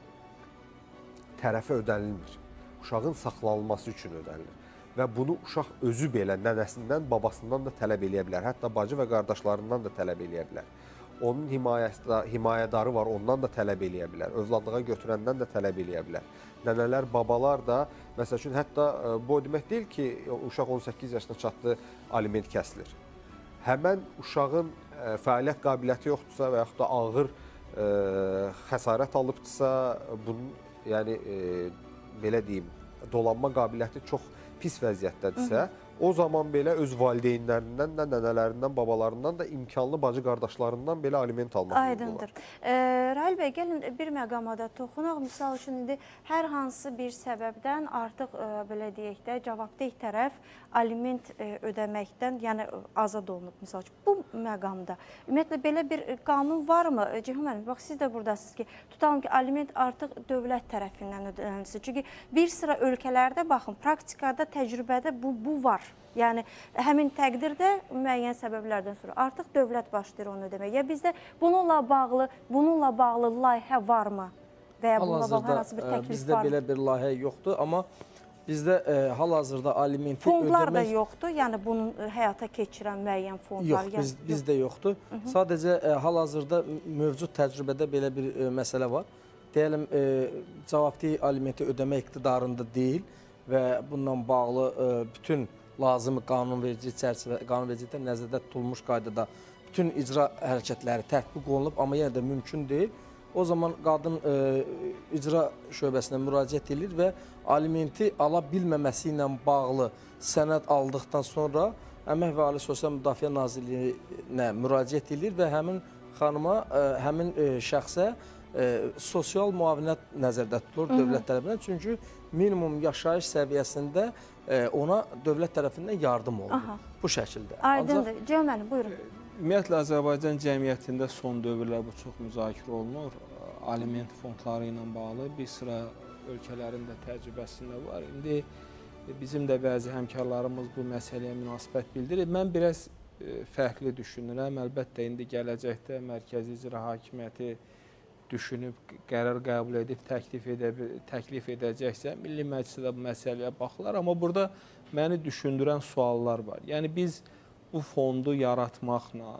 tərəfə ödənilmir. Uşağın saxlanılması üçün ödənilir. Və bunu uşaq özü belə nənəsindən, babasından da tələb eləyə bilər. Hətta bacı və qardaşlarından da tələb eləyə bilər. Onun himayədarı var, ondan da tələb eləyə bilər. Övladlığa götürəndən də tələb eləyə bilər. Nənələr, babalar da, məsəl üçün, hətta bu o demək deyil ki, uşaq on səkkiz yaşına çatdı, aliment kəsilir. Həmən uşağın fəaliyyət qabiliyyəti yoxdursa və yaxud da ağır ə, xəsarət alıbdırsa, bunun, yəni, ə, belə deyim, dolanma qabiliyyəti çox pis vəziyyətdədirsə, o zaman belə öz valideynlərindən, nənələrindən, babalarından da imkanlı bacı qardaşlarından belə aliment almaq Aydındır. E, Rahil bəy, gəlin bir məqama da toxunaq. Misal üçün, indi hər hansı bir səbəbdən artıq, e, belə deyək də, cavabdeh tərəf aliment e, ödəməkdən, yəni azad olunub. Misal üçün, bu məqamda ümumiyyətlə belə bir qanun varmı? Ceyhun müəllim, bax, siz də buradasınız ki, tutalım ki, aliment artıq dövlət tərəfindən ödənilsin. Çünki bir sıra ölkələrdə, baxın, praktikada, təcrübədə bu, bu var. Yəni, həmin təqdirdə müəyyən səbəblərdən sonra artıq dövlət başlayır onu ödəmək. Ya bizdə bununla bağlı, bununla bağlı layihə varmı? Və ya bununla bağlı hər hansı bir təklif bizdə varmı? Bizdə belə bir layihə yoxdur, amma bizdə e, hal-hazırda alimenti fondlar ödəmək... da yoxdur, yəni bunun həyata keçirən müəyyən fondlar? Yox, biz, bizdə yoxdur. Hı -hı. Sadəcə e, hal-hazırda mövcud təcrübədə belə bir e, məsələ var. Deyəlim, e, cavabdeh alimenti ödəmək iqtidarında deyil və bununla bağlı e, bütün lazımi qanunverici çərçivə, qanunvericilikdə nəzərdə tutulmuş qaydada bütün icra hərəkətləri tətbiq olunub, amma yenə də mümkün deyil. O zaman qadın e, icra şöbəsinə müraciət edir və alimenti ala bilməməsi ilə bağlı sənəd aldıqdan sonra Əmək və Ali Sosial Müdafiə Nazirliyinə müraciət edir və həmin xanıma, e, həmin e, şəxsə e, sosial müavinət nəzərdə tutulur Hı -hı. dövlət tərəfindən. Çünki minimum yaşayış səviyyəsində e, ona dövlət tərəfindən yardım olunur. Aha. Bu şəkildə. Aydındır. Ceyhun müəllim, buyurun. Ümumiyyətlə, Azərbaycan cəmiyyətində son dövrlər bu çox müzakirə olunur. Aliment fondları ilə bağlı bir sıra ölkələrin də təcrübəsində var. İndi bizim də bəzi həmkarlarımız bu məsələyə münasibət bildirir. Mən biraz fərqli düşünürəm. Əlbəttə, indi gələcəkdə Mərkəzi İcra Hakimiyyəti düşünüb, qərar qəbul edib, təklif, edə, təklif edəcəksə, Milli Məclisdə bu məsələyə baxılar. Amma burada məni düşündürən suallar var. Yəni, biz bu fondu yaratmaqla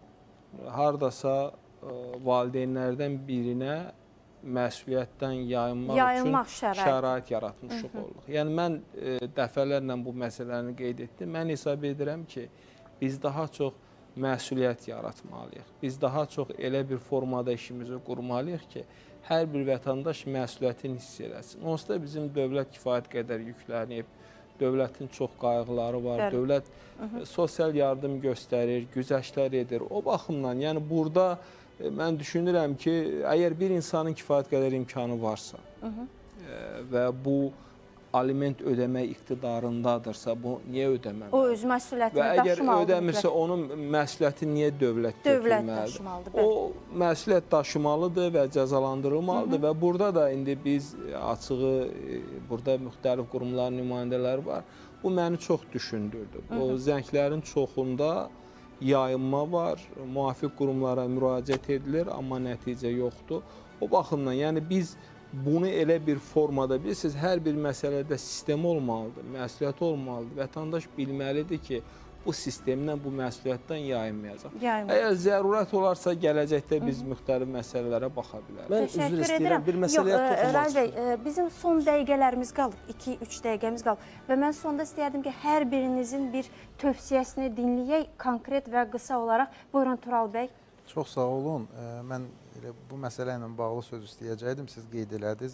hardasa ə, valideynlərdən birinə məsuliyyətdən yayınmaq, yayınmaq üçün şərait, şərait yaratmışıq olduq. Yəni, mən ə, dəfələrlə bu məsələni qeyd etdim. Mən hesab edirəm ki, biz daha çox məsuliyyət yaratmalıyıq. Biz daha çox elə bir formada işimizi qurmalıyıq ki, hər bir vətəndaş məsuliyyətini hiss eləsin. Onsuz da bizim dövlət kifayət qədər yüklənib, dövlətin çox qayğıları var, Bəli. dövlət Hı -hı. sosial yardım göstərir, güzəştlər edir. O baxımdan, yəni burada e, mən düşünürəm ki, əgər bir insanın kifayət qədər imkanı varsa Hı -hı. E, və bu aliment ödəmək iqtidarındadırsa, bu niyə ödəməməlidir? O öz məsuliyyətini daşımalıdır. Və əgər ödəmirsə, onun məsuliyyəti niyə dövlət götürməlidir? O məsuliyyət daşımalıdır və cəzalandırılmalıdır. Hı -hı. Və burada da indi biz açığı, burada müxtəlif qurumların nümayəndələri var. Bu məni çox düşündürdü. Hı -hı. O zənglərin çoxunda yayınma var, müvafiq qurumlara müraciət edilir, amma nəticə yoxdur. O baxımdan, yəni biz bunu elə bir formada bilirsiniz, hər bir məsələdə sistem olmalıdır, məsuliyyət olmalıdır. Vətəndaş bilməlidir ki, bu sistemdən, bu məsuliyyətdən yayınmayacaq. Əgər zərurət olarsa, gələcəkdə biz Hı -hı. müxtəlif məsələlərə baxa bilərik. Mən üzr istəyirəm, bir məsələyə toxunmaq istəyirəm. Bizim son dəqiqələrimiz qalıb, iki üç dəqiqəmiz qalıb və mən sonda istəyərdim ki, hər birinizin bir tövsiyəsini dinləyək, konkret və qısa olaraq. Buyurun, Tural bəy. Çox sağ olun. Mən elə bu məsələ ilə bağlı söz istəyəcəkdim, siz qeyd elədiniz.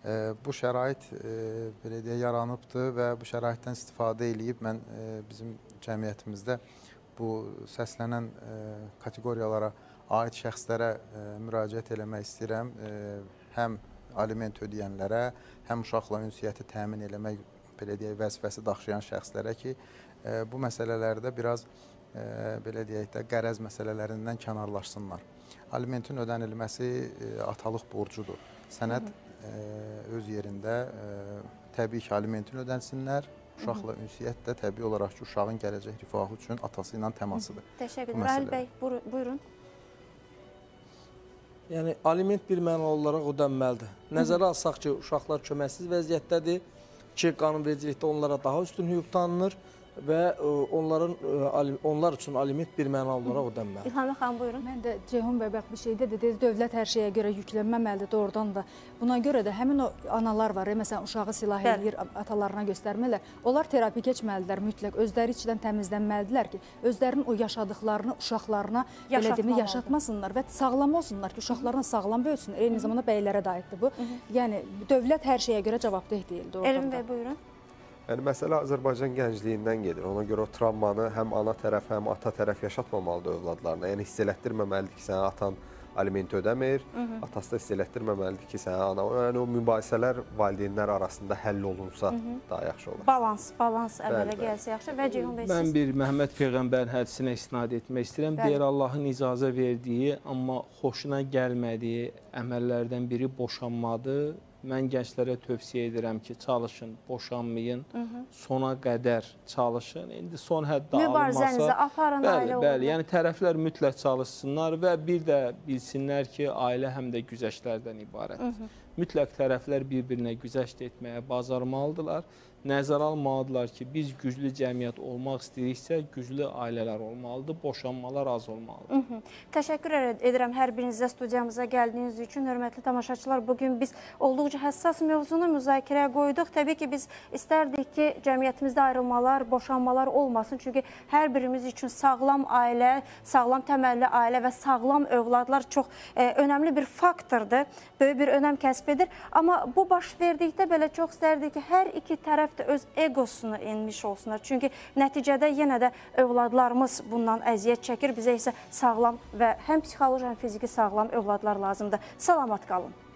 Bu şərait belə deyə yaranıbdır və bu şəraitdən istifadə eləyib mən bizim cəmiyyətimizdə bu səslənən kateqoriyalara aid şəxslərə müraciət eləmək istəyirəm. Həm aliment ödəyənlərə, həm uşaqla ünsiyyəti təmin eləmək belə deyək vəzifəsi daşıyan şəxslərə ki, bu məsələlərdə biraz belə deyək də qərəz məsələlərindən kənarlaşsınlar. Alimentin ödənilməsi atalıq borcudur. Sənəd öz yerində təbii ki, alimentin ödənsinlər. Uşaqla ünsiyyət də təbii olaraq ki, uşağın gələcək rifahı üçün atası ilə təmasıdır. Təşəkkür edirəm. Rəhil bəy, buyurun. Yəni, aliment bir mənalı olaraq ödənməlidir. Nəzərə alsaq ki, uşaqlar köməksiz vəziyyətdədir ki, qanunvericilikdə onlara daha üstün hüquq tanınır və onların onlar üçün aliment bir mənalı olaraq ödənməlidir. İlhamə xanım, buyurun. Mən də Ceyhun bəy bax bir şey dedi, dedi, dövlət hər şeyə görə yüklənməməlidir doğrudan da. Buna görə də həmin o analar var, məsələn, uşağı silah eləyir, atalarına göstərmələr. Onlar terapi keçməlidirlər mütləq, özləri içdən təmizlənməlidirlər ki, özlərinin o yaşadıqlarını uşaqlarına belə demə yaşatmasınlar və sağlam olsunlar ki, uşaqlarına sağlam böyüsünlər. Eyni zamanda bəylərə də aiddir bu. Yəni, dövlət hər şeyə görə cavabdeh deyil doğrudan da. Elvin bəy, buyurun. Yəni, məsələ Azərbaycan gəncliyindən gedir. Ona görə o travmanı həm ana tərəf, həm ata tərəf yaşatmamalıdır övladlarına. Yəni, hiss elətdirməməlidir ki, sənə atan aliment ödəmir, atası da hiss elətdirməməlidir ki, sənə ana... Yəni, o mübahisələr valideynlər arasında həll olunsa daha yaxşı olur. Balans, balans əmələ gəlsə yaxşı. Və Ceyhun bəy, siz? Mən bir Məhəmməd Peyğəmbərin hədisinə istinad etmək istəyirəm. Deyir, Allahın icazə verdiyi, amma xoşuna gəlmədiyi əməllərdən biri boşanmadır. Mən gənclərə tövsiyə edirəm ki, çalışın, boşanmayın, Hı -hı. sona qədər çalışın. İndi son həddə alınmasa... Mübarizənizi aparın, bəli, ailə bəli, yəni tərəflər mütləq çalışsınlar və bir də bilsinlər ki, ailə həm də güzəştlərdən ibarətdir. Hı -hı. Mütləq tərəflər bir-birinə güzəşt etməyə bacarmalıdırlar. Nəzərə almalıdırlar ki, biz güclü cəmiyyət olmaq istəyiriksə, güclü ailələr olmalıdır, boşanmalar az olmalıdır. Hı -hı. Təşəkkür edirəm hər birinizə studiyamıza gəldiyiniz üçün. Hörmətli tamaşaçılar, bugün biz olduqca həssas mövzunu müzakirəyə qoyduq. Təbii ki, biz istərdik ki, cəmiyyətimizdə ayrılmalar, boşanmalar olmasın. Çünki hər birimiz üçün sağlam ailə, sağlam təməlli ailə və sağlam övladlar çox e, önəmli bir faktordur. Böyük bir önəm kəsb edir. Amma bu baş verdikdə belə çox istərdik ki, hər iki tərəf də öz egosunu enmiş olsunlar. Çünki nəticədə yenə də övladlarımız bundan əziyyət çəkir. Bizə isə sağlam və həm psixoloji, həm fiziki sağlam övladlar lazımdır. Salamat qalın.